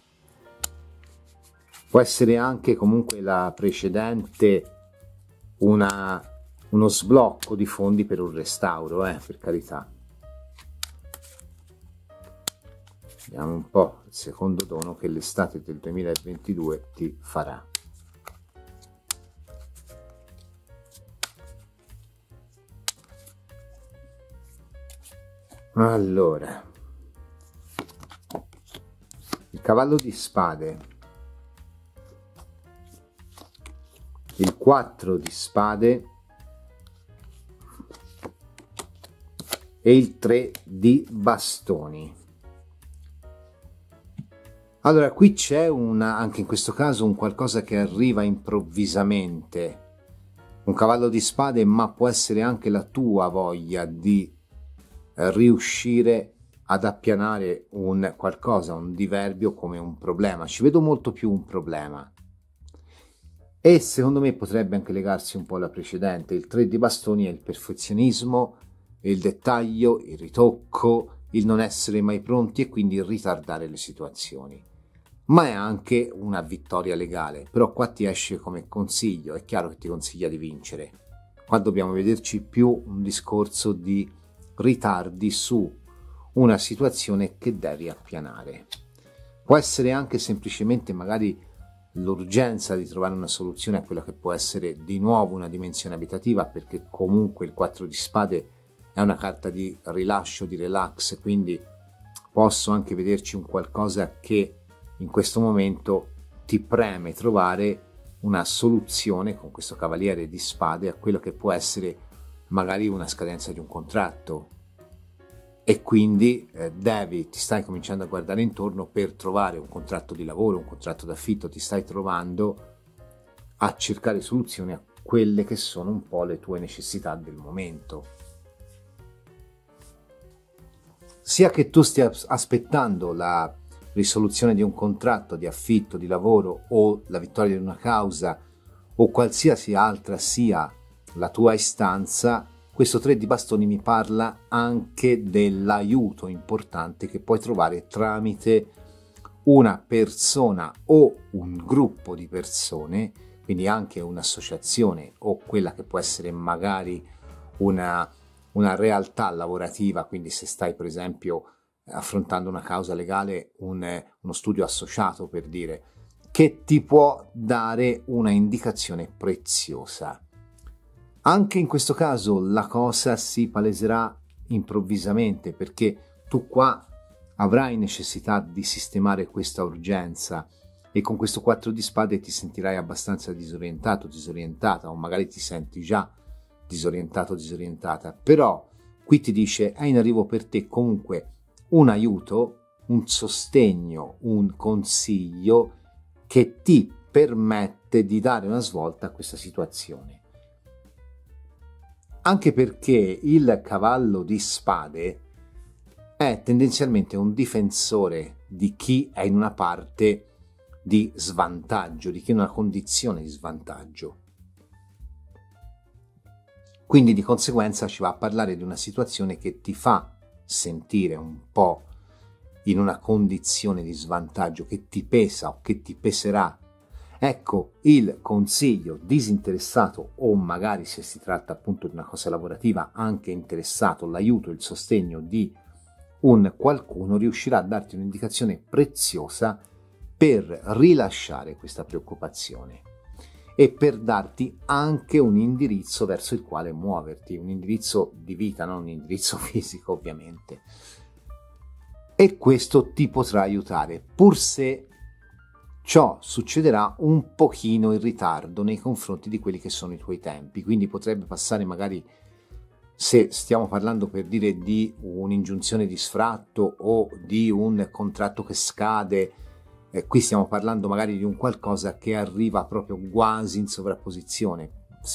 Può essere anche comunque la precedente uno sblocco di fondi per un restauro, per carità. Vediamo un po' il secondo dono che l'estate del 2022 ti farà. Allora, il cavallo di spade, il 4 di spade e il 3 di bastoni. Allora, qui c'è anche in questo caso un qualcosa che arriva improvvisamente, un cavallo di spade, ma può essere anche la tua voglia di riuscire ad appianare un qualcosa, un diverbio come un problema. Ci vedo molto più un problema. E secondo me potrebbe anche legarsi un po' alla precedente. Il 3 di bastoni è il perfezionismo, il dettaglio, il ritocco, il non essere mai pronti e quindi ritardare le situazioni. ma è anche una vittoria legale. Però qua ti esce come consiglio, è chiaro che ti consiglia di vincere. Qua dobbiamo vederci più un discorso di ritardi su una situazione che devi appianare. Può essere anche semplicemente magari l'urgenza di trovare una soluzione a quella che può essere di nuovo una dimensione abitativa, perché comunque il 4 di spade è una carta di rilascio, di relax, quindi posso anche vederci un qualcosa che in questo momento ti preme trovare una soluzione con questo cavaliere di spade a quello che può essere magari una scadenza di un contratto, e quindi ti stai cominciando a guardare intorno per trovare un contratto di lavoro, un contratto d'affitto, ti stai trovando a cercare soluzioni a quelle che sono un po' le tue necessità del momento. Sia che tu stia aspettando la risoluzione di un contratto di affitto, di lavoro, o la vittoria di una causa, o qualsiasi altra sia la tua istanza, questo 3 di bastoni mi parla anche dell'aiuto importante che puoi trovare tramite una persona o un gruppo di persone, quindi anche un'associazione o quella che può essere magari una realtà lavorativa, quindi se stai per esempio affrontando una causa legale, uno studio associato per dire, che ti può dare una indicazione preziosa. Anche in questo caso la cosa si paleserà improvvisamente, perché tu qua avrai necessità di sistemare questa urgenza e con questo 4 di spade ti sentirai abbastanza disorientato, disorientata, o magari ti senti già disorientato, disorientata. Però qui ti dice è in arrivo per te comunque un aiuto, un sostegno, un consiglio che ti permette di dare una svolta a questa situazione. Anche perché il cavallo di spade è tendenzialmente un difensore di chi è in una parte di svantaggio, di chi è in una condizione di svantaggio. Quindi di conseguenza ci va a parlare di una situazione che ti fa sentire un po' in una condizione di svantaggio, che ti pesa o che ti peserà. Ecco, il consiglio disinteressato, o magari se si tratta appunto di una cosa lavorativa anche interessato, l'aiuto, il sostegno di un qualcuno riuscirà a darti un'indicazione preziosa per rilasciare questa preoccupazione e per darti anche un indirizzo verso il quale muoverti, un indirizzo di vita, non un indirizzo fisico ovviamente. E questo ti potrà aiutare, pur se ciò succederà un pochino in ritardo nei confronti di quelli che sono i tuoi tempi, quindi potrebbe passare magari, se stiamo parlando per dire di un'ingiunzione di sfratto o di un contratto che scade, qui stiamo parlando magari di un qualcosa che arriva proprio quasi in sovrapposizione,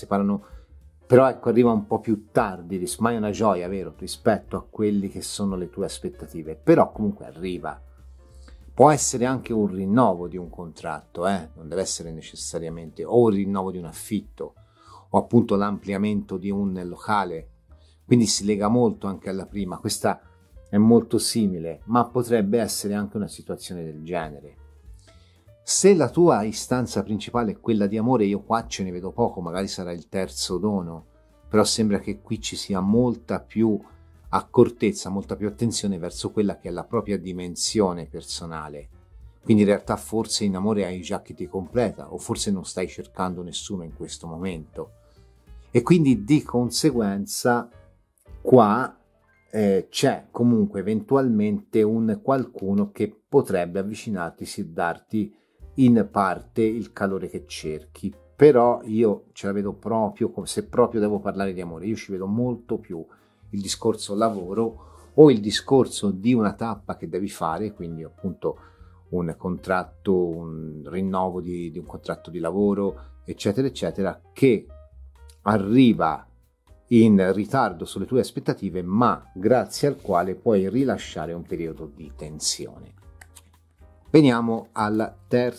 però ecco, arriva un po' più tardi, ma è una gioia, vero, rispetto a quelli che sono le tue aspettative, però comunque arriva. Può essere anche un rinnovo di un contratto, non deve essere necessariamente, o un rinnovo di un affitto, o appunto l'ampliamento di un locale, quindi si lega molto anche alla prima. Questa è molto simile, ma potrebbe essere anche una situazione del genere. Se la tua istanza principale è quella di amore, io qua ce ne vedo poco, magari sarà il terzo dono, però sembra che qui ci sia molta più accortezza, molta più attenzione verso quella che è la propria dimensione personale. Quindi in realtà forse in amore hai già chi ti completa, o forse non stai cercando nessuno in questo momento. E quindi di conseguenza qua c'è comunque eventualmente un qualcuno che potrebbe avvicinarti e darti in parte il calore che cerchi. Però io ce la vedo proprio, se proprio devo parlare di amore, io ci vedo molto più il discorso lavoro o il discorso di una tappa che devi fare, quindi appunto un contratto, un rinnovo di un contratto di lavoro, eccetera eccetera, che arriva in ritardo sulle tue aspettative, ma grazie al quale puoi rilasciare un periodo di tensione. Veniamo al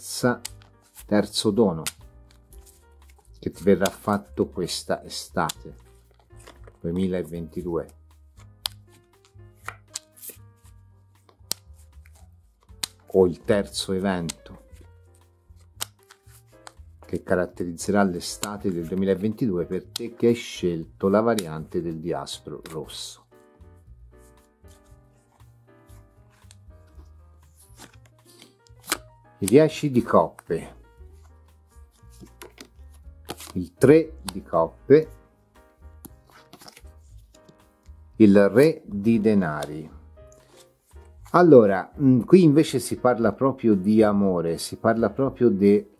terzo dono che ti verrà fatto questa estate 2022. O il terzo evento. che caratterizzerà l'estate del 2022 per te che hai scelto la variante del diaspro rosso. I 10 di coppe, il 3 di coppe, il re di denari. Allora, qui invece si parla proprio di amore, si parla proprio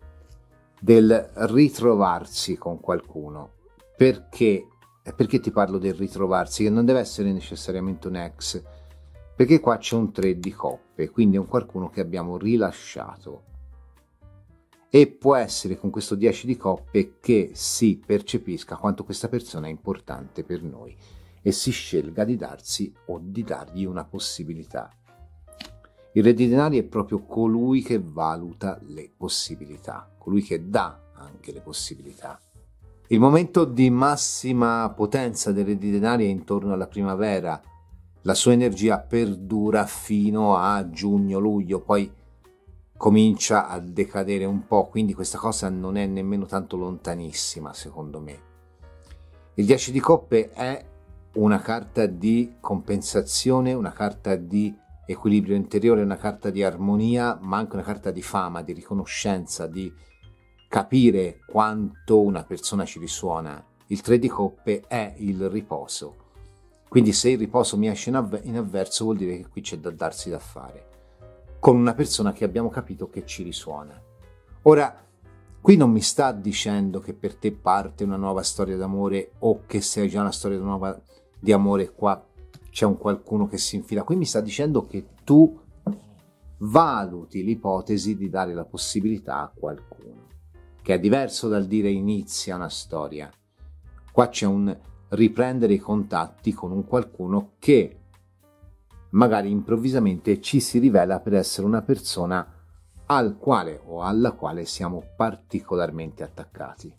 del ritrovarsi con qualcuno. Perché ti parlo del ritrovarsi? Che non deve essere necessariamente un ex, perché qua c'è un 3 di coppe, quindi è un qualcuno che abbiamo rilasciato. E può essere con questo 10 di coppe che si percepisca quanto questa persona è importante per noi e si scelga di darsi o di dargli una possibilità. Il re di denari è proprio colui che valuta le possibilità, colui che dà anche le possibilità. Il momento di massima potenza del re di denari è intorno alla primavera. La sua energia perdura fino a giugno-luglio, poi comincia a decadere un po', quindi questa cosa non è nemmeno tanto lontanissima secondo me. Il 10 di coppe è una carta di compensazione, una carta di equilibrio interiore, una carta di armonia, ma anche una carta di fama, di riconoscenza, di capire quanto una persona ci risuona. Il 3 di coppe è il riposo, quindi se il riposo mi esce in avverso vuol dire che qui c'è da darsi da fare con una persona che abbiamo capito che ci risuona. Ora, qui non mi sta dicendo che per te parte una nuova storia d'amore o che se hai già una storia nuova di amore qua c'è un qualcuno che si infila. Qui mi sta dicendo che tu valuti l'ipotesi di dare la possibilità a qualcuno, che è diverso dal dire inizia una storia. Qua c'è un riprendere i contatti con un qualcuno che magari improvvisamente ci si rivela per essere una persona al quale o alla quale siamo particolarmente attaccati.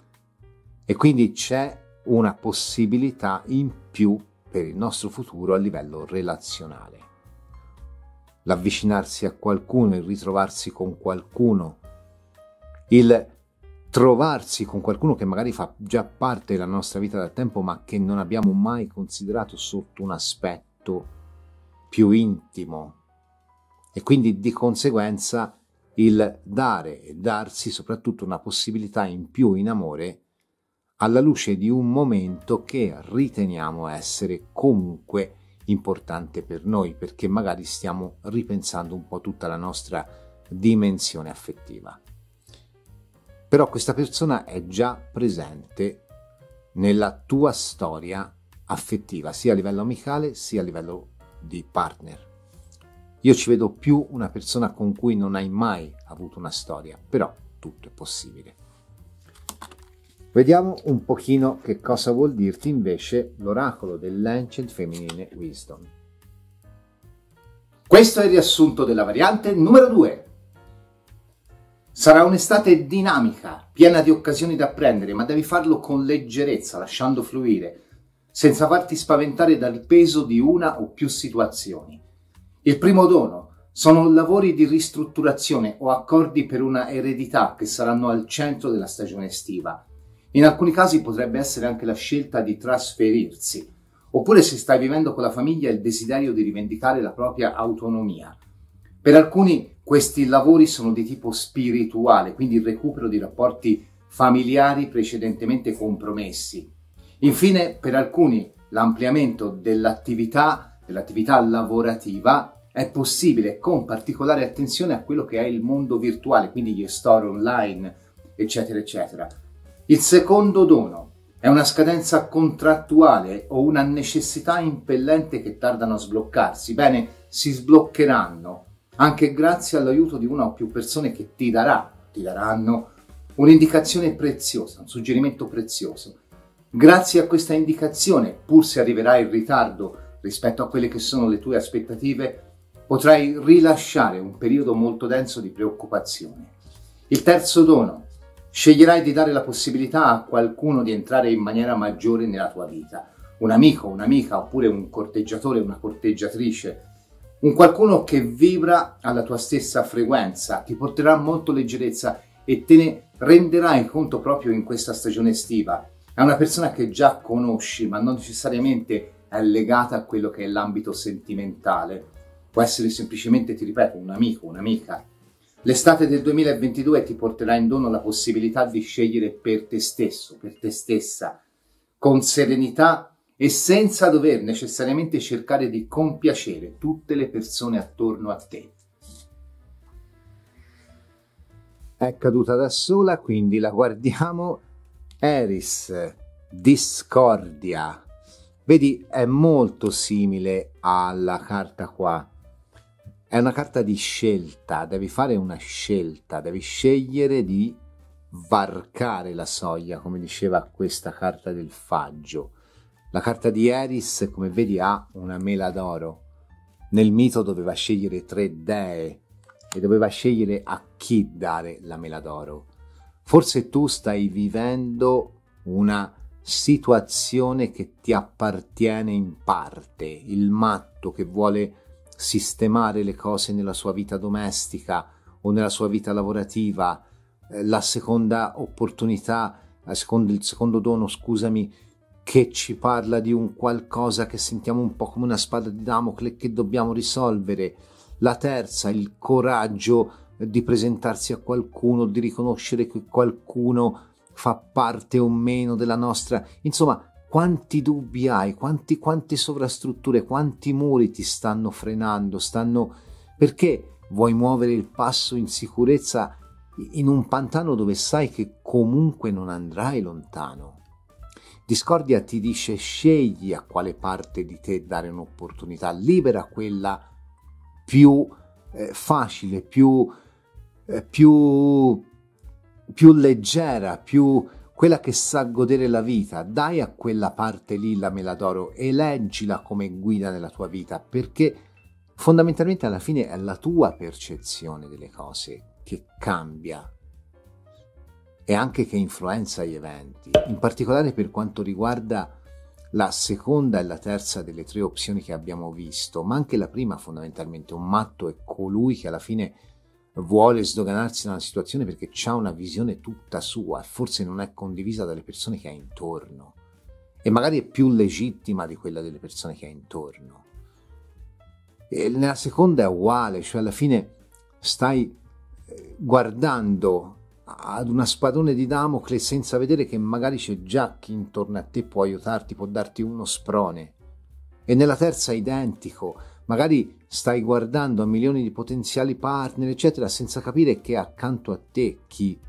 E quindi c'è una possibilità in più per il nostro futuro a livello relazionale. L'avvicinarsi a qualcuno, il ritrovarsi con qualcuno, il trovarsi con qualcuno che magari fa già parte della nostra vita da tempo ma che non abbiamo mai considerato sotto un aspetto più intimo, e quindi di conseguenza il dare e darsi soprattutto una possibilità in più in amore alla luce di un momento che riteniamo essere comunque importante per noi, perché magari stiamo ripensando un po' tutta la nostra dimensione affettiva. Però questa persona è già presente nella tua storia affettiva, sia a livello amicale sia a livello di partner. Io ci vedo più una persona con cui non hai mai avuto una storia, però tutto è possibile. Vediamo un pochino che cosa vuol dirti invece l'oracolo dell'Ancient Feminine Wisdom. Questo è il riassunto della variante numero 2. Sarà un'estate dinamica, piena di occasioni da prendere, ma devi farlo con leggerezza, lasciando fluire, senza farti spaventare dal peso di una o più situazioni. Il primo dono sono lavori di ristrutturazione o accordi per una eredità che saranno al centro della stagione estiva. In alcuni casi potrebbe essere anche la scelta di trasferirsi, oppure se stai vivendo con la famiglia il desiderio di rivendicare la propria autonomia. Per alcuni questi lavori sono di tipo spirituale, quindi il recupero di rapporti familiari precedentemente compromessi. Infine, per alcuni l'ampliamento dell'attività lavorativa è possibile con particolare attenzione a quello che è il mondo virtuale, quindi gli store online, eccetera, eccetera. Il secondo dono è una scadenza contrattuale o una necessità impellente che tardano a sbloccarsi. Bene, si sbloccheranno anche grazie all'aiuto di una o più persone che ti daranno un'indicazione preziosa, un suggerimento prezioso. Grazie a questa indicazione, pur se arriverà in ritardo rispetto a quelle che sono le tue aspettative, potrai rilasciare un periodo molto denso di preoccupazione. Il terzo dono: sceglierai di dare la possibilità a qualcuno di entrare in maniera maggiore nella tua vita. Un amico, un'amica, oppure un corteggiatore, una corteggiatrice. Un qualcuno che vibra alla tua stessa frequenza, ti porterà molto leggerezza e te ne renderai conto proprio in questa stagione estiva. È una persona che già conosci, ma non necessariamente è legata a quello che è l'ambito sentimentale. Può essere semplicemente, ti ripeto, un amico, un'amica. L'estate del 2022 ti porterà in dono la possibilità di scegliere per te stesso, per te stessa, con serenità e senza dover necessariamente cercare di compiacere tutte le persone attorno a te. È caduta da sola, quindi la guardiamo. Eris, discordia. Vedi, è molto simile alla carta qua. È una carta di scelta, devi fare una scelta, devi scegliere di varcare la soglia, come diceva questa carta del faggio. La carta di Eris, come vedi, ha una mela d'oro. Nel mito doveva scegliere 3 dee e doveva scegliere a chi dare la mela d'oro. Forse tu stai vivendo una situazione che ti appartiene in parte, il matto che vuole sistemare le cose nella sua vita domestica o nella sua vita lavorativa, la seconda opportunità, il secondo dono, scusami, che ci parla di un qualcosa che sentiamo un po' come una spada di Damocle che dobbiamo risolvere, la terza, il coraggio di presentarsi a qualcuno, di riconoscere che qualcuno fa parte o meno della nostra, insomma, quanti dubbi hai, quante sovrastrutture, quanti muri ti stanno frenando, perché vuoi muovere il passo in sicurezza in un pantano dove sai che comunque non andrai lontano. Discordia ti dice: scegli a quale parte di te dare un'opportunità, libera quella più facile, più leggera, quella che sa godere la vita. Dai a quella parte lì la mela d'oro, eleggila come guida nella tua vita, perché fondamentalmente alla fine è la tua percezione delle cose che cambia e anche che influenza gli eventi, in particolare per quanto riguarda la seconda e la terza delle 3 opzioni che abbiamo visto, ma anche la prima. Fondamentalmente un matto è colui che alla fine vuole sdoganarsi da una situazione perché ha una visione tutta sua e forse non è condivisa dalle persone che ha intorno, e magari è più legittima di quella delle persone che ha intorno. E nella seconda è uguale, cioè alla fine stai guardando ad una spadone di Damocle senza vedere che magari c'è già chi intorno a te può aiutarti, può darti uno sprone. E nella terza è identico. Magari stai guardando a milioni di potenziali partner, eccetera, senza capire che accanto a te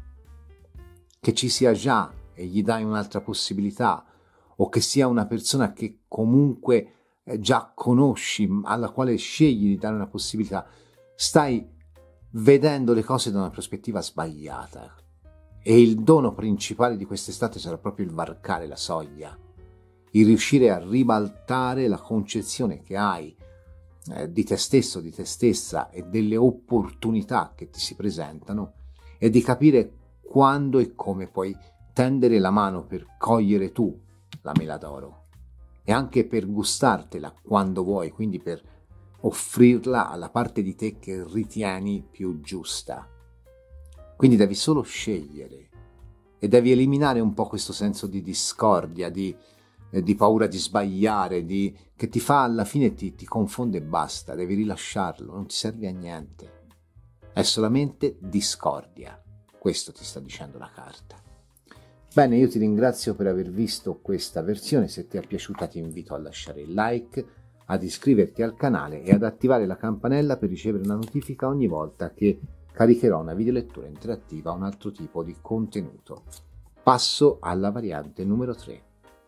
che ci sia già e gli dai un'altra possibilità, o che sia una persona che comunque già conosci, alla quale scegli di dare una possibilità. Stai vedendo le cose da una prospettiva sbagliata. E il dono principale di quest'estate sarà proprio il varcare la soglia, il riuscire a ribaltare la concezione che hai di te stesso, di te stessa e delle opportunità che ti si presentano, e di capire quando e come puoi tendere la mano per cogliere tu la mela d'oro e anche per gustartela quando vuoi, quindi per offrirla alla parte di te che ritieni più giusta. Quindi devi solo scegliere e devi eliminare un po' questo senso di discordia, di paura di sbagliare, che ti fa alla fine ti confonde e basta. Devi rilasciarlo, non ti serve a niente, è solamente discordia. Questo ti sta dicendo la carta. Bene, io ti ringrazio per aver visto questa versione. Se ti è piaciuta ti invito a lasciare il like, ad iscriverti al canale e ad attivare la campanella per ricevere una notifica ogni volta che caricherò una videolettura interattiva o un altro tipo di contenuto. Passo alla variante numero 3.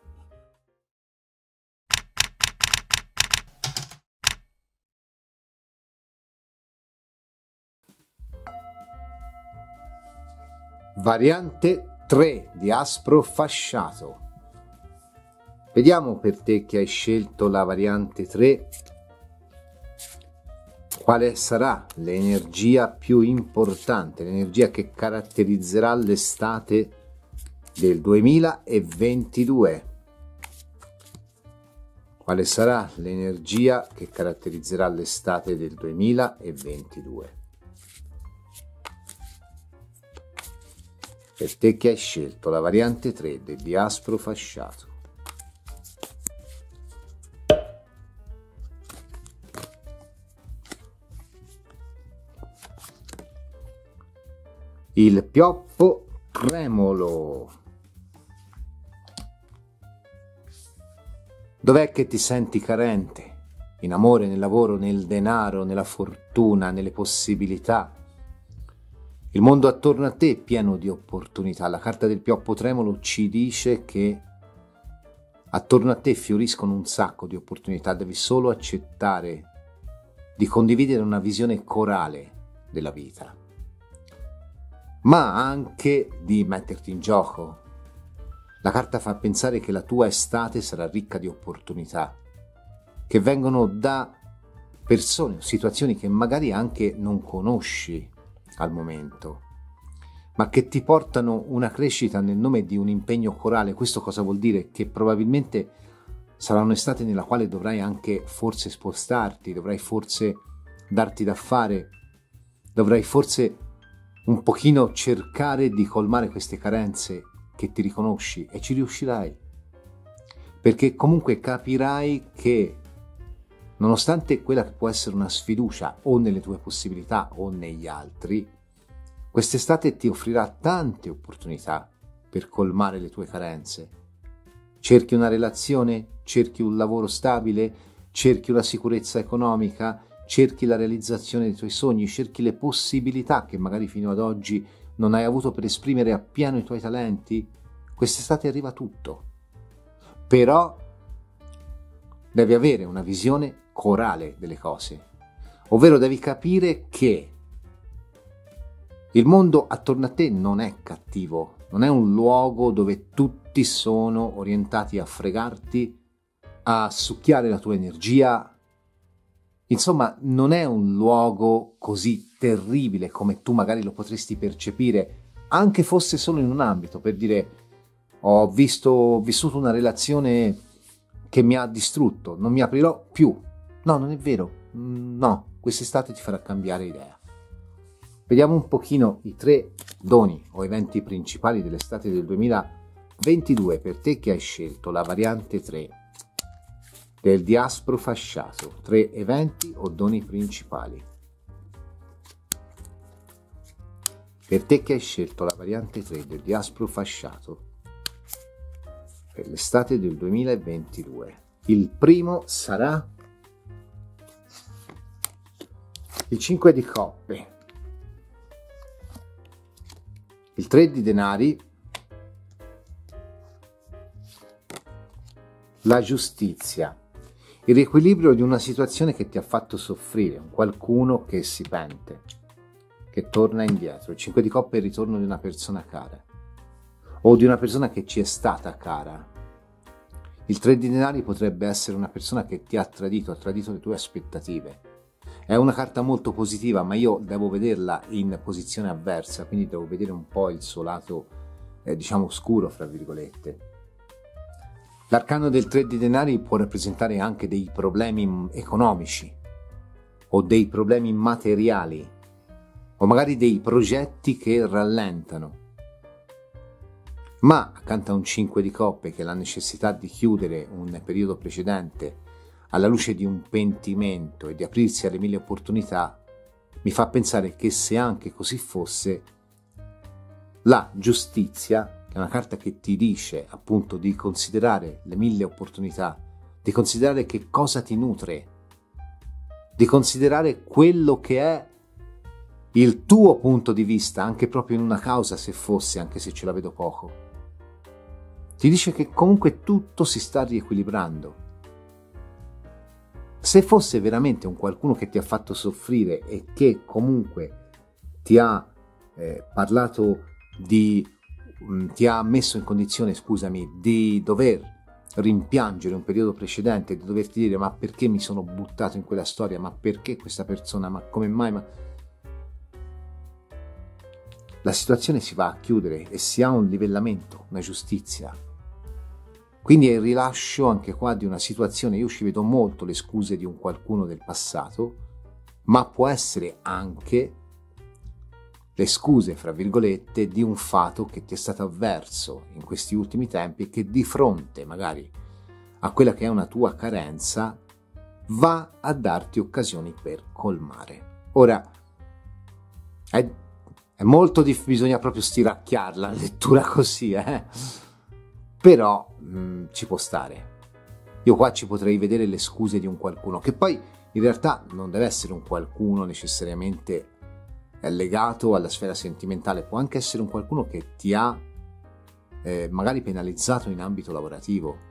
Variante 3 di aspro fasciato. Vediamo per te che hai scelto la variante 3 quale sarà l'energia più importante, l'energia che caratterizzerà l'estate del 2022. Quale sarà l'energia che caratterizzerà l'estate del 2022? Per te che hai scelto la variante 3 del diaspro fasciato. Il pioppo tremolo. Dov'è che ti senti carente? In amore, nel lavoro, nel denaro, nella fortuna, nelle possibilità. Il mondo attorno a te è pieno di opportunità. La carta del pioppo tremolo ci dice che attorno a te fioriscono un sacco di opportunità. Devi solo accettare di condividere una visione corale della vita, ma anche di metterti in gioco. La carta fa pensare che la tua estate sarà ricca di opportunità che vengono da persone o situazioni che magari anche non conosci al momento, ma che ti portano una crescita nel nome di un impegno corale. Questo cosa vuol dire? Che probabilmente sarà un'estate nella quale dovrai anche forse spostarti, dovrai forse darti da fare, dovrai forse un pochino cercare di colmare queste carenze che ti riconosci, e ci riuscirai, perché comunque capirai che nonostante quella che può essere una sfiducia o nelle tue possibilità o negli altri, quest'estate ti offrirà tante opportunità per colmare le tue carenze. Cerchi una relazione, cerchi un lavoro stabile, cerchi una sicurezza economica, cerchi la realizzazione dei tuoi sogni, cerchi le possibilità che magari fino ad oggi non hai avuto per esprimere appieno i tuoi talenti. Quest'estate arriva tutto, però devi avere una visione corale delle cose, ovvero devi capire che il mondo attorno a te non è cattivo, non è un luogo dove tutti sono orientati a fregarti, a succhiare la tua energia. Insomma, non è un luogo così terribile come tu magari lo potresti percepire, anche fosse solo in un ambito, per dire: ho vissuto una relazione che mi ha distrutto, non mi aprirò più. No, non è vero. No, quest'estate ti farà cambiare idea. Vediamo un pochino i 3 doni o eventi principali dell'estate del 2022 per te che hai scelto la variante 3 del diaspro fasciato. 3 eventi o doni principali. Per te che hai scelto la variante 3 del diaspro fasciato per l'estate del 2022. Il primo sarà il 5 di coppe, il 3 di denari, la giustizia, il riequilibrio di una situazione che ti ha fatto soffrire, un qualcuno che si pente, che torna indietro. Il 5 di coppe è il ritorno di una persona cara o di una persona che ci è stata cara. Il 3 di denari potrebbe essere una persona che ti ha tradito le tue aspettative. È una carta molto positiva, ma io devo vederla in posizione avversa, quindi devo vedere un po' il suo lato, diciamo, oscuro, fra virgolette. L'arcano del 3 di denari può rappresentare anche dei problemi economici o dei problemi materiali o magari dei progetti che rallentano. Ma accanto a un 5 di coppe, che è la necessità di chiudere un periodo precedente alla luce di un pentimento e di aprirsi alle 1000 opportunità, mi fa pensare che se anche così fosse, la giustizia, che è una carta che ti dice appunto di considerare le 1000 opportunità, di considerare che cosa ti nutre, di considerare quello che è il tuo punto di vista, anche proprio in una causa, se fosse, anche se ce la vedo poco. Ti dice che comunque tutto si sta riequilibrando. Se fosse veramente un qualcuno che ti ha fatto soffrire e che comunque ti ha parlato ti ha messo in condizione, scusami, di dover rimpiangere un periodo precedente, di doverti dire: ma perché mi sono buttato in quella storia, ma perché questa persona, ma come mai, la situazione si va a chiudere e si ha un livellamento, una giustizia. Quindi è il rilascio anche qua di una situazione. Io ci vedo molto le scuse di un qualcuno del passato, ma può essere anche le scuse, fra virgolette, di un fato che ti è stato avverso in questi ultimi tempi, che di fronte magari a quella che è una tua carenza va a darti occasioni per colmare. Ora, è molto difficile, bisogna proprio stiracchiarla la lettura così, però ci può stare. Io qua ci potrei vedere le scuse di un qualcuno, che poi in realtà non deve essere un qualcuno necessariamente legato alla sfera sentimentale, può anche essere un qualcuno che ti ha magari penalizzato in ambito lavorativo,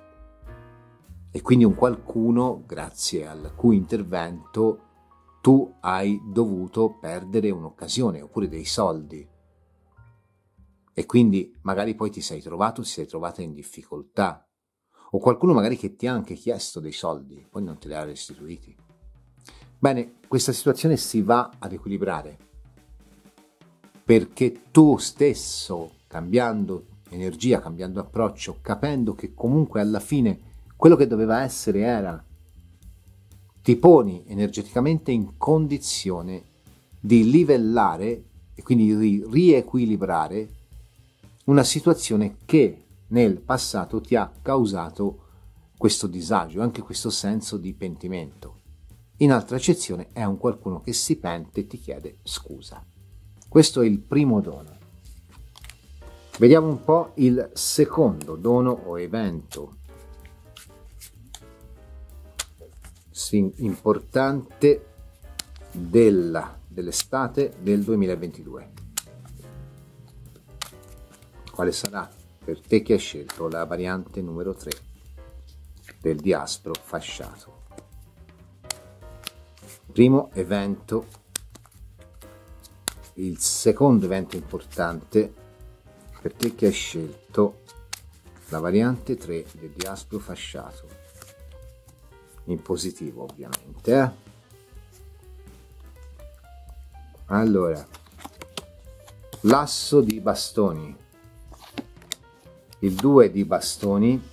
e quindi un qualcuno grazie al cui intervento tu hai dovuto perdere un'occasione oppure dei soldi, e quindi magari poi ti sei trovata in difficoltà, o qualcuno magari che ti ha anche chiesto dei soldi, poi non te li ha restituiti. Bene, questa situazione si va ad equilibrare, perché tu stesso, cambiando energia, cambiando approccio, capendo che comunque alla fine quello che doveva essere era, ti poni energeticamente in condizione di livellare e quindi di riequilibrare una situazione che nel passato ti ha causato questo disagio, anche questo senso di pentimento. In altra accezione è un qualcuno che si pente e ti chiede scusa. Questo è il primo dono. Vediamo un po' il secondo dono o evento importante dell'estate del 2022. Quale sarà per te che hai scelto la variante numero 3 del diaspro fasciato? Primo evento, il secondo evento importante per te che hai scelto la variante 3 del diaspro fasciato, in positivo ovviamente. Allora, l'asso di bastoni, il 2 di bastoni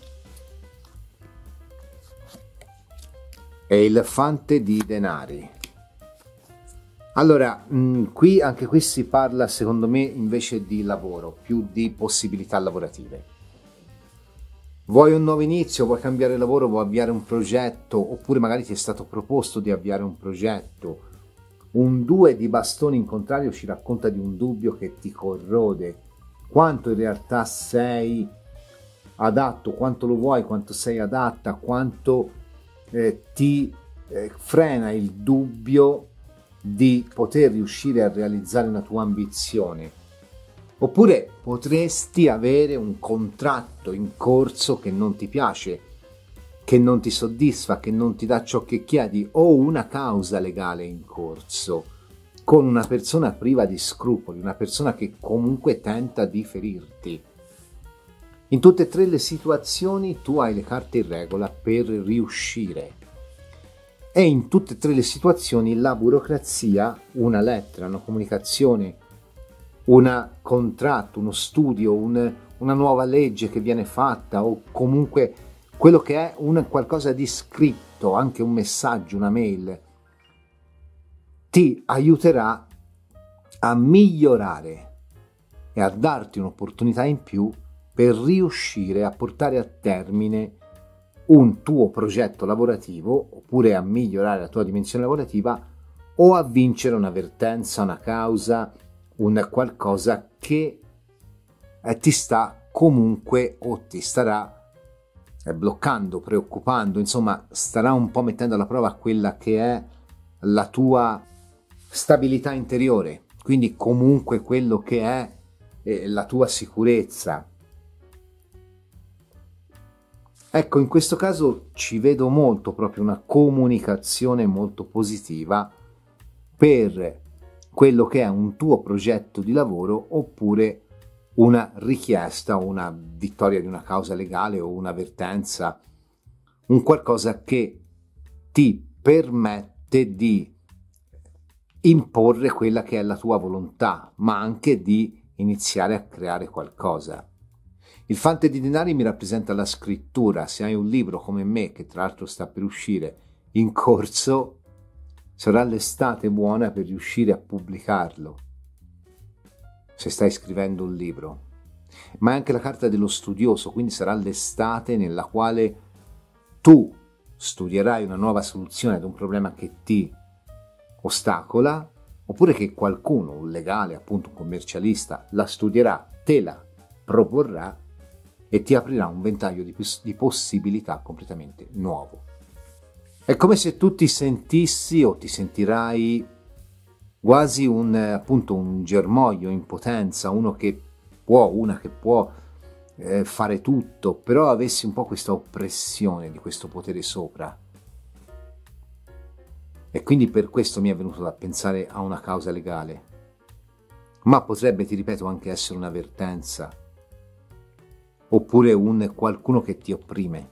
e il fante di denari. Allora, anche qui si parla secondo me invece di lavoro, più di possibilità lavorative. Vuoi un nuovo inizio, vuoi cambiare lavoro, vuoi avviare un progetto, oppure magari ti è stato proposto di avviare un progetto. Un 2 di bastoni in contrario ci racconta di un dubbio che ti corrode, quanto in realtà sei adatto, quanto lo vuoi, quanto sei adatta, quanto ti frena il dubbio di poter riuscire a realizzare una tua ambizione. Oppure potresti avere un contratto in corso che non ti piace, che non ti soddisfa, che non ti dà ciò che chiedi, o una causa legale in corso con una persona priva di scrupoli, una persona che comunque tenta di ferirti. In tutte e tre le situazioni tu hai le carte in regola per riuscire, e in tutte e tre le situazioni la burocrazia, una lettera, una comunicazione, un contratto, uno studio, una nuova legge che viene fatta, o comunque quello che è qualcosa di scritto, anche un messaggio, una mail, ti aiuterà a migliorare e a darti un'opportunità in più per riuscire a portare a termine un tuo progetto lavorativo, oppure a migliorare la tua dimensione lavorativa, o a vincere un'avvertenza, una causa, un qualcosa che ti sta comunque o ti starà bloccando, preoccupando, insomma starà un po' mettendo alla prova quella che è la tua stabilità interiore, quindi comunque quello che è la tua sicurezza. Ecco, in questo caso ci vedo molto proprio una comunicazione molto positiva per quello che è un tuo progetto di lavoro, oppure una richiesta o una vittoria di una causa legale o un'avvertenza, un qualcosa che ti permette di imporre quella che è la tua volontà, ma anche di iniziare a creare qualcosa. Il fante di denari mi rappresenta la scrittura. Se hai un libro come me, che tra l'altro sta per uscire in corso, sarà l'estate buona per riuscire a pubblicarlo. se stai scrivendo un libro, ma è anche la carta dello studioso, quindi sarà l'estate nella quale tu studierai una nuova soluzione ad un problema che ti ostacola, oppure che qualcuno, un legale, appunto un commercialista, la studierà, te la proporrà e ti aprirà un ventaglio di possibilità completamente nuovo. È come se tu ti sentissi o ti sentirai quasi appunto un germoglio in potenza, una che può fare tutto, però avessi un po' questa oppressione di questo potere sopra. E quindi per questo mi è venuto da pensare a una causa legale. Ma potrebbe, ti ripeto, anche essere un'avvertenza, oppure un qualcuno che ti opprime.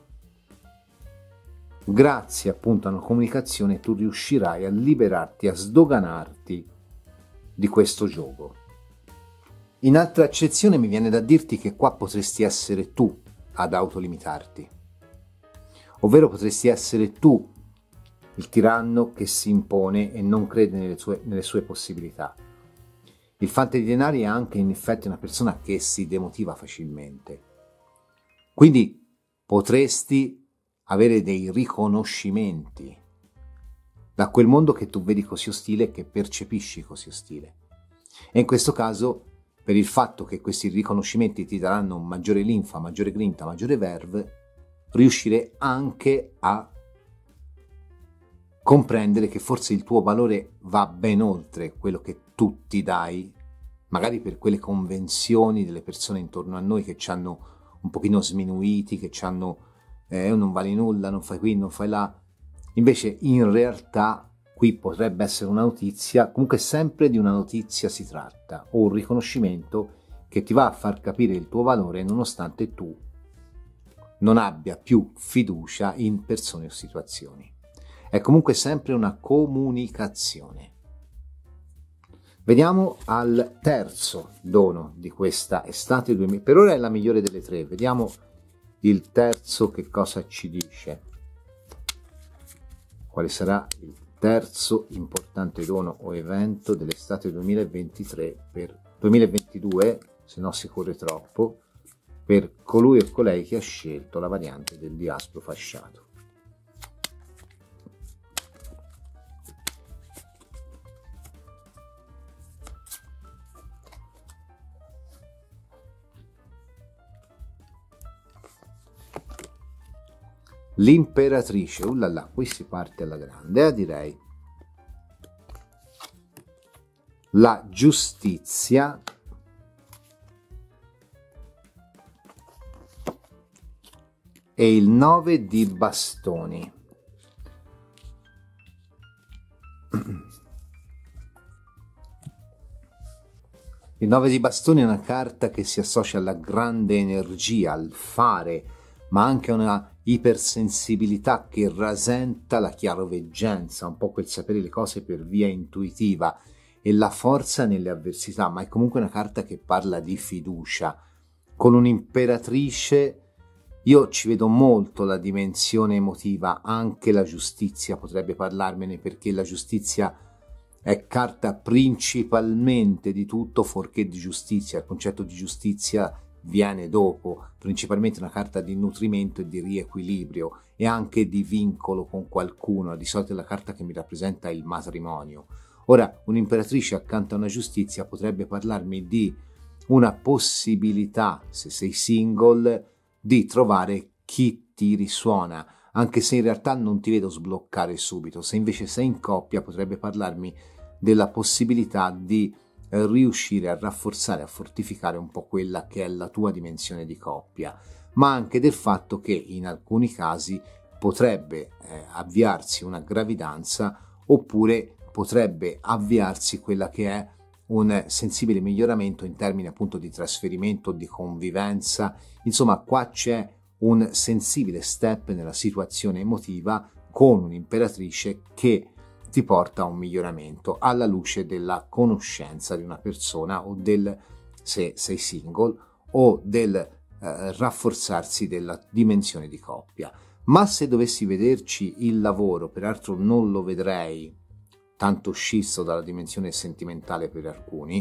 Grazie appunto a una comunicazione tu riuscirai a liberarti, a sdoganarti di questo gioco. In altra accezione mi viene da dirti che qua potresti essere tu ad autolimitarti, ovvero potresti essere tu il tiranno che si impone e non crede nelle sue possibilità. Il fante di denari è anche in effetti una persona che si demotiva facilmente, quindi potresti avere dei riconoscimenti da quel mondo che tu vedi così ostile, che percepisci così ostile. E in questo caso, per il fatto che questi riconoscimenti ti daranno maggiore linfa, maggiore grinta, maggiore verve, riuscire anche a comprendere che forse il tuo valore va ben oltre quello che tu ti dai, magari per quelle convenzioni delle persone intorno a noi che ci hanno un pochino sminuiti, che ci hanno non vali nulla, non fai qui, non fai là. Invece in realtà qui potrebbe essere una notizia, comunque sempre di una notizia si tratta, o un riconoscimento che ti va a far capire il tuo valore nonostante tu non abbia più fiducia in persone o situazioni. È comunque sempre una comunicazione. Vediamo al terzo dono di questa estate 2000. Per ora è la migliore delle tre. Vediamo il terzo che cosa ci dice. Quale sarà il terzo importante dono o evento dell'estate 2023 per 2022, se no si corre troppo, per colui o colei che ha scelto la variante del diaspro fasciato. L'imperatrice, ullala, qui si parte alla grande, direi. La giustizia e il 9 di bastoni. Il 9 di bastoni è una carta che si associa alla grande energia, al fare, ma anche a una ipersensibilità che rasenta la chiaroveggenza, un po' quel sapere le cose per via intuitiva e la forza nelle avversità, ma è comunque una carta che parla di fiducia. Con un'imperatrice io ci vedo molto la dimensione emotiva, anche la giustizia potrebbe parlarmene, perché la giustizia è carta principalmente di tutto fuorché di giustizia. Il concetto di giustizia viene dopo, principalmente una carta di nutrimento e di riequilibrio e anche di vincolo con qualcuno. Di solito la carta che mi rappresenta è il matrimonio. Ora, un'imperatrice accanto a una giustizia potrebbe parlarmi di una possibilità, se sei single, di trovare chi ti risuona, anche se in realtà non ti vedo sbloccare subito. Se invece sei in coppia potrebbe parlarmi della possibilità di riuscire a rafforzare, a fortificare un po' quella che è la tua dimensione di coppia, ma anche del fatto che in alcuni casi potrebbe avviarsi una gravidanza, oppure potrebbe avviarsi quella che è un sensibile miglioramento in termini appunto di trasferimento, di convivenza. Insomma, qua c'è un sensibile step nella situazione emotiva con un'imperatrice che ti porta a un miglioramento alla luce della conoscenza di una persona, o del, se sei single, o del rafforzarsi della dimensione di coppia. Ma se dovessi vederci il lavoro, peraltro non lo vedrei tanto scisso dalla dimensione sentimentale per alcuni,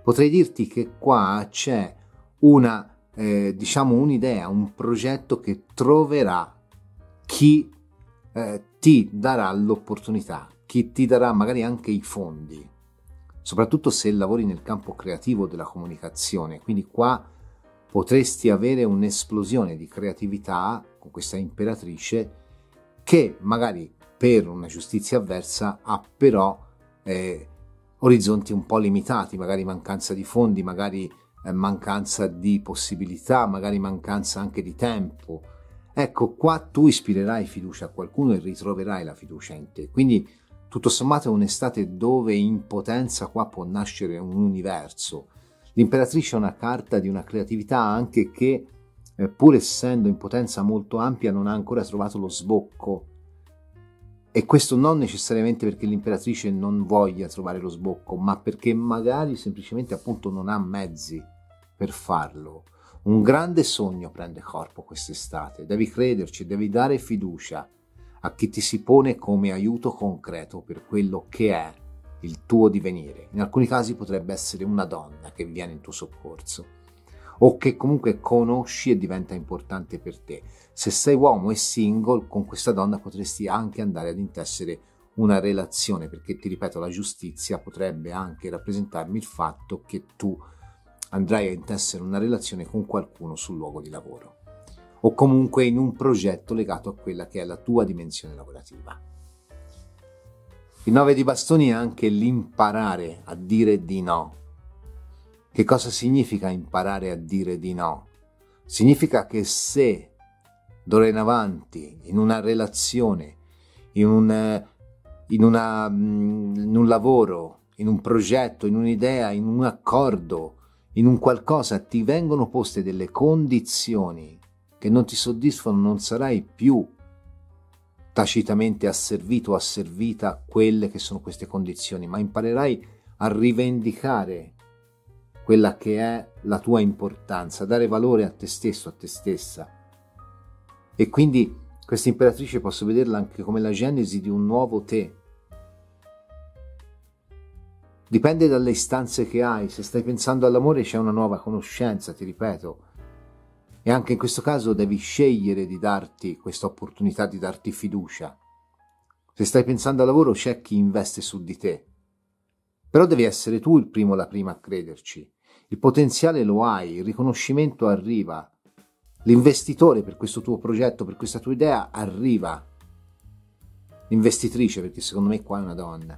Potrei dirti che qua c'è una, diciamo, un'idea, un progetto che troverà chi ti darà l'opportunità, chi ti darà magari anche i fondi, soprattutto se lavori nel campo creativo della comunicazione. Quindi qua potresti avere un'esplosione di creatività con questa imperatrice che magari per una giustizia avversa ha però orizzonti un po' limitati, magari mancanza di fondi, magari mancanza di possibilità, magari mancanza anche di tempo. Ecco, qua tu ispirerai fiducia a qualcuno e ritroverai la fiducia in te. Quindi tutto sommato è un'estate dove in potenza qua può nascere un universo. L'imperatrice è una carta di una creatività anche che pur essendo in potenza molto ampia non ha ancora trovato lo sbocco, e questo non necessariamente perché l'imperatrice non voglia trovare lo sbocco, ma perché magari semplicemente appunto non ha mezzi per farlo. Un grande sogno prende corpo quest'estate, devi crederci, devi dare fiducia a chi ti si pone come aiuto concreto per quello che è il tuo divenire. In alcuni casi potrebbe essere una donna che viene in tuo soccorso o che comunque conosci e diventa importante per te. Se sei uomo e single, con questa donna potresti anche andare ad intessere una relazione, perché ti ripeto, la giustizia potrebbe anche rappresentarmi il fatto che tu andrai a intessere una relazione con qualcuno sul luogo di lavoro o comunque in un progetto legato a quella che è la tua dimensione lavorativa. Il 9 di bastoni è anche l'imparare a dire di no. Che cosa significa imparare a dire di no? Significa che se d'ora in avanti in una relazione, in un lavoro, in un progetto, in un'idea, in un accordo, in un qualcosa ti vengono poste delle condizioni che non ti soddisfano, non sarai più tacitamente asservito o asservita a quelle che sono queste condizioni, ma imparerai a rivendicare quella che è la tua importanza, dare valore a te stesso, a te stessa. E quindi questa imperatrice posso vederla anche come la genesi di un nuovo te. Dipende dalle istanze che hai. Se stai pensando all'amore c'è una nuova conoscenza, ti ripeto, e anche in questo caso devi scegliere di darti questa opportunità, di darti fiducia. Se stai pensando al lavoro c'è chi investe su di te, però devi essere tu il primo o la prima a crederci. Il potenziale lo hai, il riconoscimento arriva, l'investitore per questo tuo progetto, per questa tua idea arriva, l'investitrice, perché secondo me qua è una donna.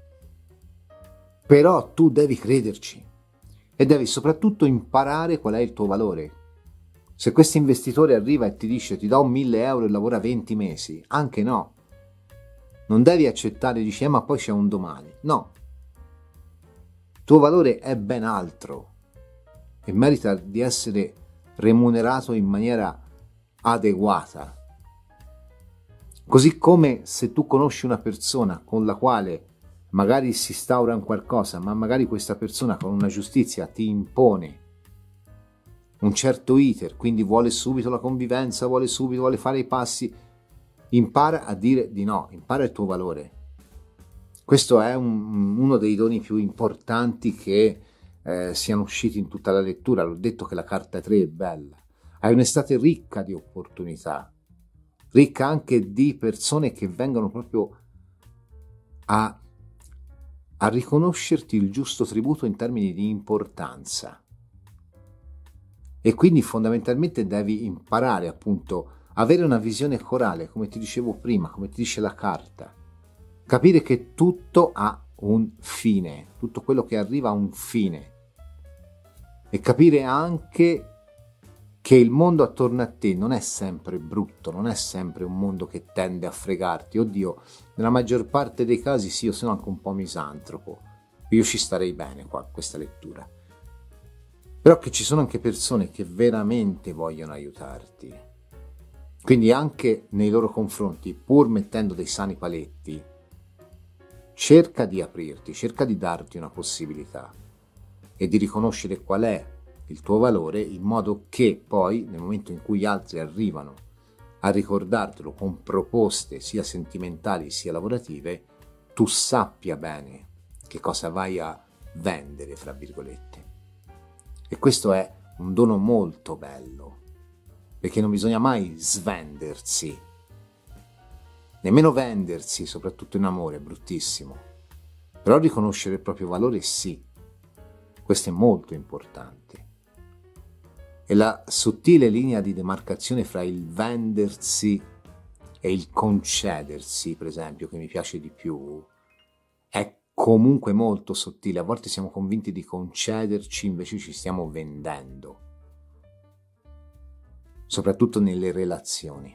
Però tu devi crederci e devi soprattutto imparare qual è il tuo valore. Se questo investitore arriva e ti dice ti do 1.000 euro e lavora 20 mesi, anche no. Non devi accettare e dici ma poi c'è un domani. No. Il tuo valore è ben altro e merita di essere remunerato in maniera adeguata. Così come se tu conosci una persona con la quale magari si instaura un qualcosa, ma magari questa persona con una giustizia ti impone un certo iter, quindi vuole subito la convivenza, vuole fare i passi, impara a dire di no, impara il tuo valore. Questo è uno dei doni più importanti che siano usciti in tutta la lettura. L'ho detto che la carta 3 è bella. Hai un'estate ricca di opportunità, ricca anche di persone che vengono proprio a riconoscerti il giusto tributo in termini di importanza. E quindi fondamentalmente devi imparare appunto a avere una visione corale, come ti dicevo prima, come ti dice la carta. Capire che tutto ha un fine, tutto quello che arriva ha un fine. E capire anche che il mondo attorno a te non è sempre brutto, non è sempre un mondo che tende a fregarti. Oddio, nella maggior parte dei casi sì, io sono anche un po' misantropo. Io ci starei bene qua, questa lettura. Però che ci sono anche persone che veramente vogliono aiutarti. Quindi anche nei loro confronti, pur mettendo dei sani paletti, cerca di aprirti, cerca di darti una possibilità e di riconoscere qual è il tuo valore, in modo che poi, nel momento in cui altri arrivano a ricordartelo con proposte sia sentimentali sia lavorative, tu sappia bene che cosa vai a vendere, fra virgolette. E questo è un dono molto bello, perché non bisogna mai svendersi, nemmeno vendersi, soprattutto in amore, è bruttissimo. Però riconoscere il proprio valore sì, questo è molto importante. E la sottile linea di demarcazione fra il vendersi e il concedersi, per esempio, che mi piace di più, è comunque molto sottile. A volte siamo convinti di concederci, invece ci stiamo vendendo, soprattutto nelle relazioni.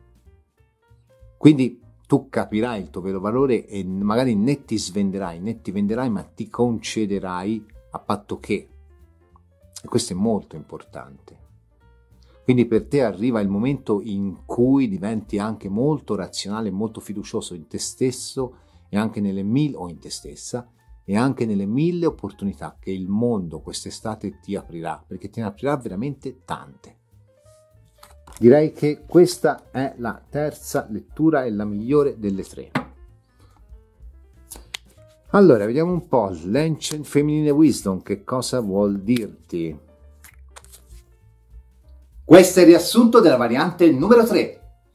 Quindi tu capirai il tuo vero valore e magari né ti svenderai né ti venderai, ma ti concederai a patto che. E questo è molto importante. Quindi per te arriva il momento in cui diventi anche molto razionale, molto fiducioso in te stesso e anche nelle o in te stessa e anche nelle 1000 opportunità che il mondo quest'estate ti aprirà, perché te ne aprirà veramente tante. Direi che questa è la terza lettura e la migliore delle 3. Allora, vediamo un po' l'Ancient Feminine Wisdom, che cosa vuol dirti? Questo è il riassunto della variante numero 3.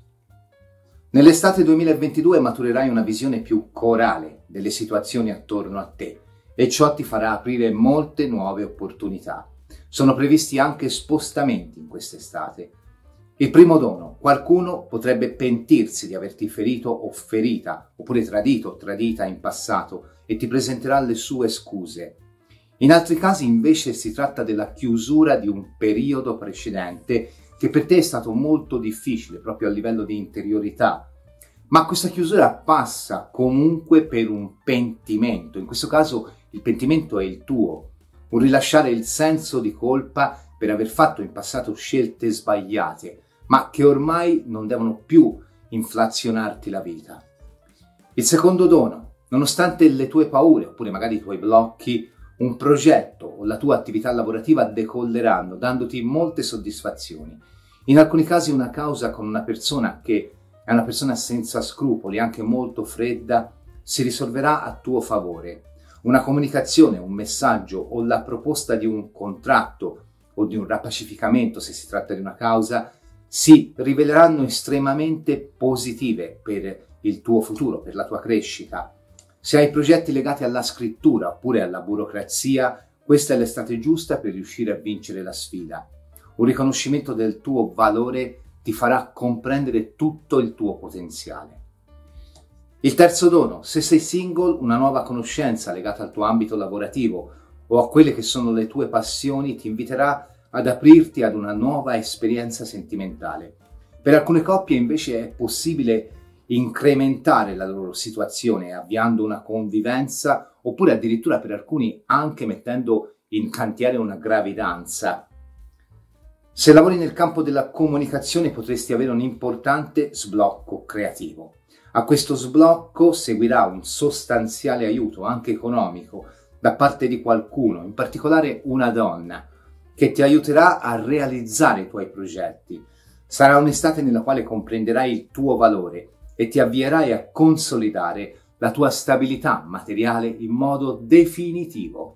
Nell'estate 2022 maturerai una visione più corale delle situazioni attorno a te e ciò ti farà aprire molte nuove opportunità. Sono previsti anche spostamenti in quest'estate. Il primo dono: qualcuno potrebbe pentirsi di averti ferito o ferita, oppure tradito o tradita in passato e ti presenterà le sue scuse. In altri casi invece si tratta della chiusura di un periodo precedente che per te è stato molto difficile proprio a livello di interiorità, ma questa chiusura passa comunque per un pentimento. In questo caso il pentimento è il tuo, un rilasciare il senso di colpa per aver fatto in passato scelte sbagliate, ma che ormai non devono più inflazionarti la vita. Il secondo dono: nonostante le tue paure, oppure magari i tuoi blocchi, un progetto o la tua attività lavorativa decolleranno, dandoti molte soddisfazioni. In alcuni casi una causa con una persona che è una persona senza scrupoli, anche molto fredda, si risolverà a tuo favore. Una comunicazione, un messaggio o la proposta di un contratto o di un rapacificamento, se si tratta di una causa, si riveleranno estremamente positive per il tuo futuro, per la tua crescita. Se hai progetti legati alla scrittura oppure alla burocrazia, questa è l'estate giusta per riuscire a vincere la sfida. Un riconoscimento del tuo valore ti farà comprendere tutto il tuo potenziale. Il terzo dono: se sei single, una nuova conoscenza legata al tuo ambito lavorativo o a quelle che sono le tue passioni ti inviterà ad aprirti ad una nuova esperienza sentimentale. Per alcune coppie invece è possibile incrementare la loro situazione avviando una convivenza, oppure addirittura per alcuni anche mettendo in cantiere una gravidanza. Se lavori nel campo della comunicazione potresti avere un importante sblocco creativo. A questo sblocco seguirà un sostanziale aiuto, anche economico, da parte di qualcuno, in particolare una donna, che ti aiuterà a realizzare i tuoi progetti. Sarà un'estate nella quale comprenderai il tuo valore e ti avvierai a consolidare la tua stabilità materiale in modo definitivo.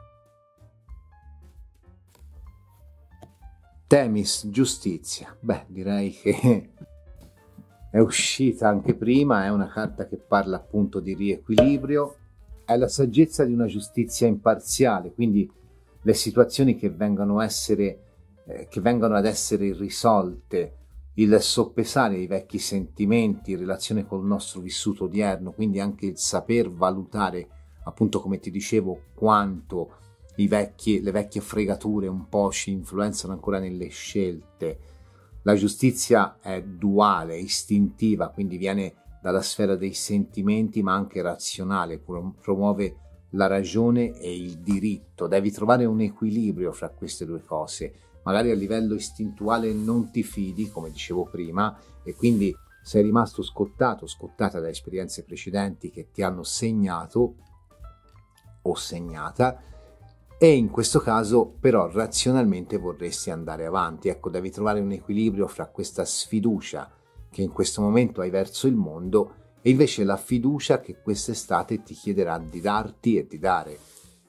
Temis, giustizia. Beh, direi che è uscita anche prima, è una carta che parla appunto di riequilibrio, è la saggezza di una giustizia imparziale, quindi le situazioni che vengono ad essere irrisolte, il soppesare i vecchi sentimenti in relazione col nostro vissuto odierno, quindi anche il saper valutare, appunto come ti dicevo, quanto le vecchie fregature un po' ci influenzano ancora nelle scelte. La giustizia è duale, istintiva, quindi viene dalla sfera dei sentimenti ma anche razionale, promuove la ragione e il diritto. Devi trovare un equilibrio fra queste due cose. Magari a livello istintuale non ti fidi, come dicevo prima, e quindi sei rimasto scottata da esperienze precedenti che ti hanno segnato o segnata, e in questo caso però razionalmente vorresti andare avanti. Ecco, devi trovare un equilibrio fra questa sfiducia che in questo momento hai verso il mondo e invece la fiducia che quest'estate ti chiederà di darti e di dare.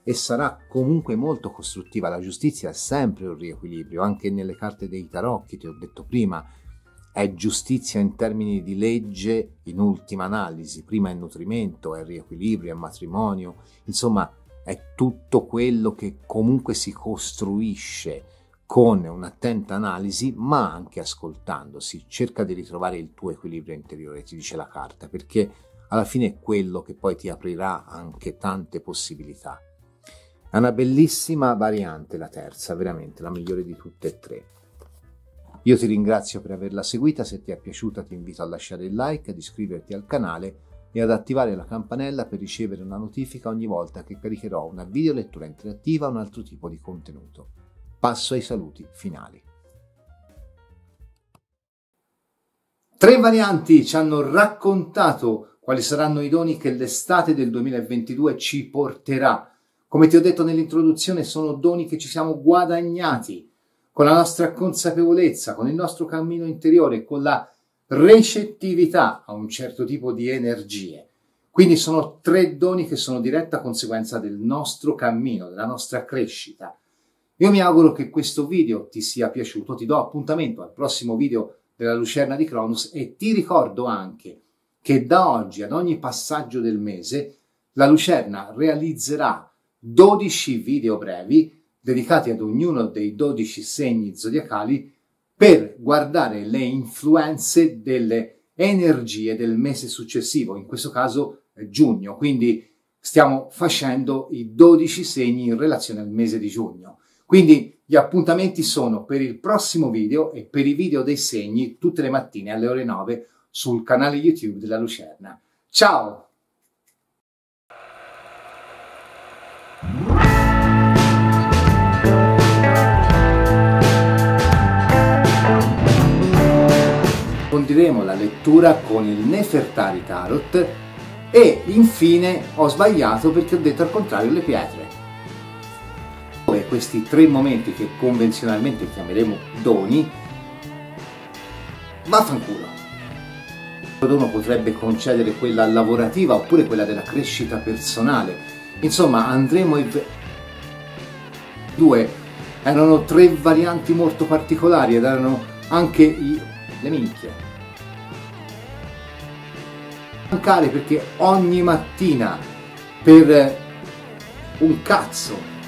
e sarà comunque molto costruttiva. La giustizia è sempre un riequilibrio, anche nelle carte dei tarocchi, ti ho detto prima, è giustizia in termini di legge in ultima analisi, prima è nutrimento, è riequilibrio, è matrimonio, insomma è tutto quello che comunque si costruisce con un'attenta analisi, ma anche ascoltandosi. Cerca di ritrovare il tuo equilibrio interiore, ti dice la carta, perché alla fine è quello che poi ti aprirà anche tante possibilità. È una bellissima variante la terza, veramente la migliore di tutte e tre. Io ti ringrazio per averla seguita, se ti è piaciuta ti invito a lasciare il like, ad iscriverti al canale e ad attivare la campanella per ricevere una notifica ogni volta che caricherò una video lettura interattiva o un altro tipo di contenuto. Passo ai saluti finali. 3 varianti ci hanno raccontato quali saranno i doni che l'estate del 2022 ci porterà. Come ti ho detto nell'introduzione, sono doni che ci siamo guadagnati con la nostra consapevolezza, con il nostro cammino interiore, con la recettività a un certo tipo di energie. Quindi sono 3 doni che sono diretta conseguenza del nostro cammino, della nostra crescita. Io mi auguro che questo video ti sia piaciuto, ti do appuntamento al prossimo video della Lucerna di Cronos e ti ricordo anche che da oggi ad ogni passaggio del mese la Lucerna realizzerà 12 video brevi dedicati ad ognuno dei 12 segni zodiacali per guardare le influenze delle energie del mese successivo, in questo caso giugno, quindi stiamo facendo i 12 segni in relazione al mese di giugno. Quindi gli appuntamenti sono per il prossimo video e per i video dei segni tutte le mattine alle ore 9 sul canale YouTube della Lucerna. Ciao! Condiremo la lettura con il Nefertari Tarot e infine ho sbagliato perché ho detto al contrario le pietre. E questi 3 momenti che convenzionalmente chiameremo doni, vaffanculo. Il dono potrebbe concedere quella lavorativa oppure quella della crescita personale. Insomma, andremo in 2 erano 3 varianti molto particolari ed erano anche le minchie. Mancare perché ogni mattina per un cazzo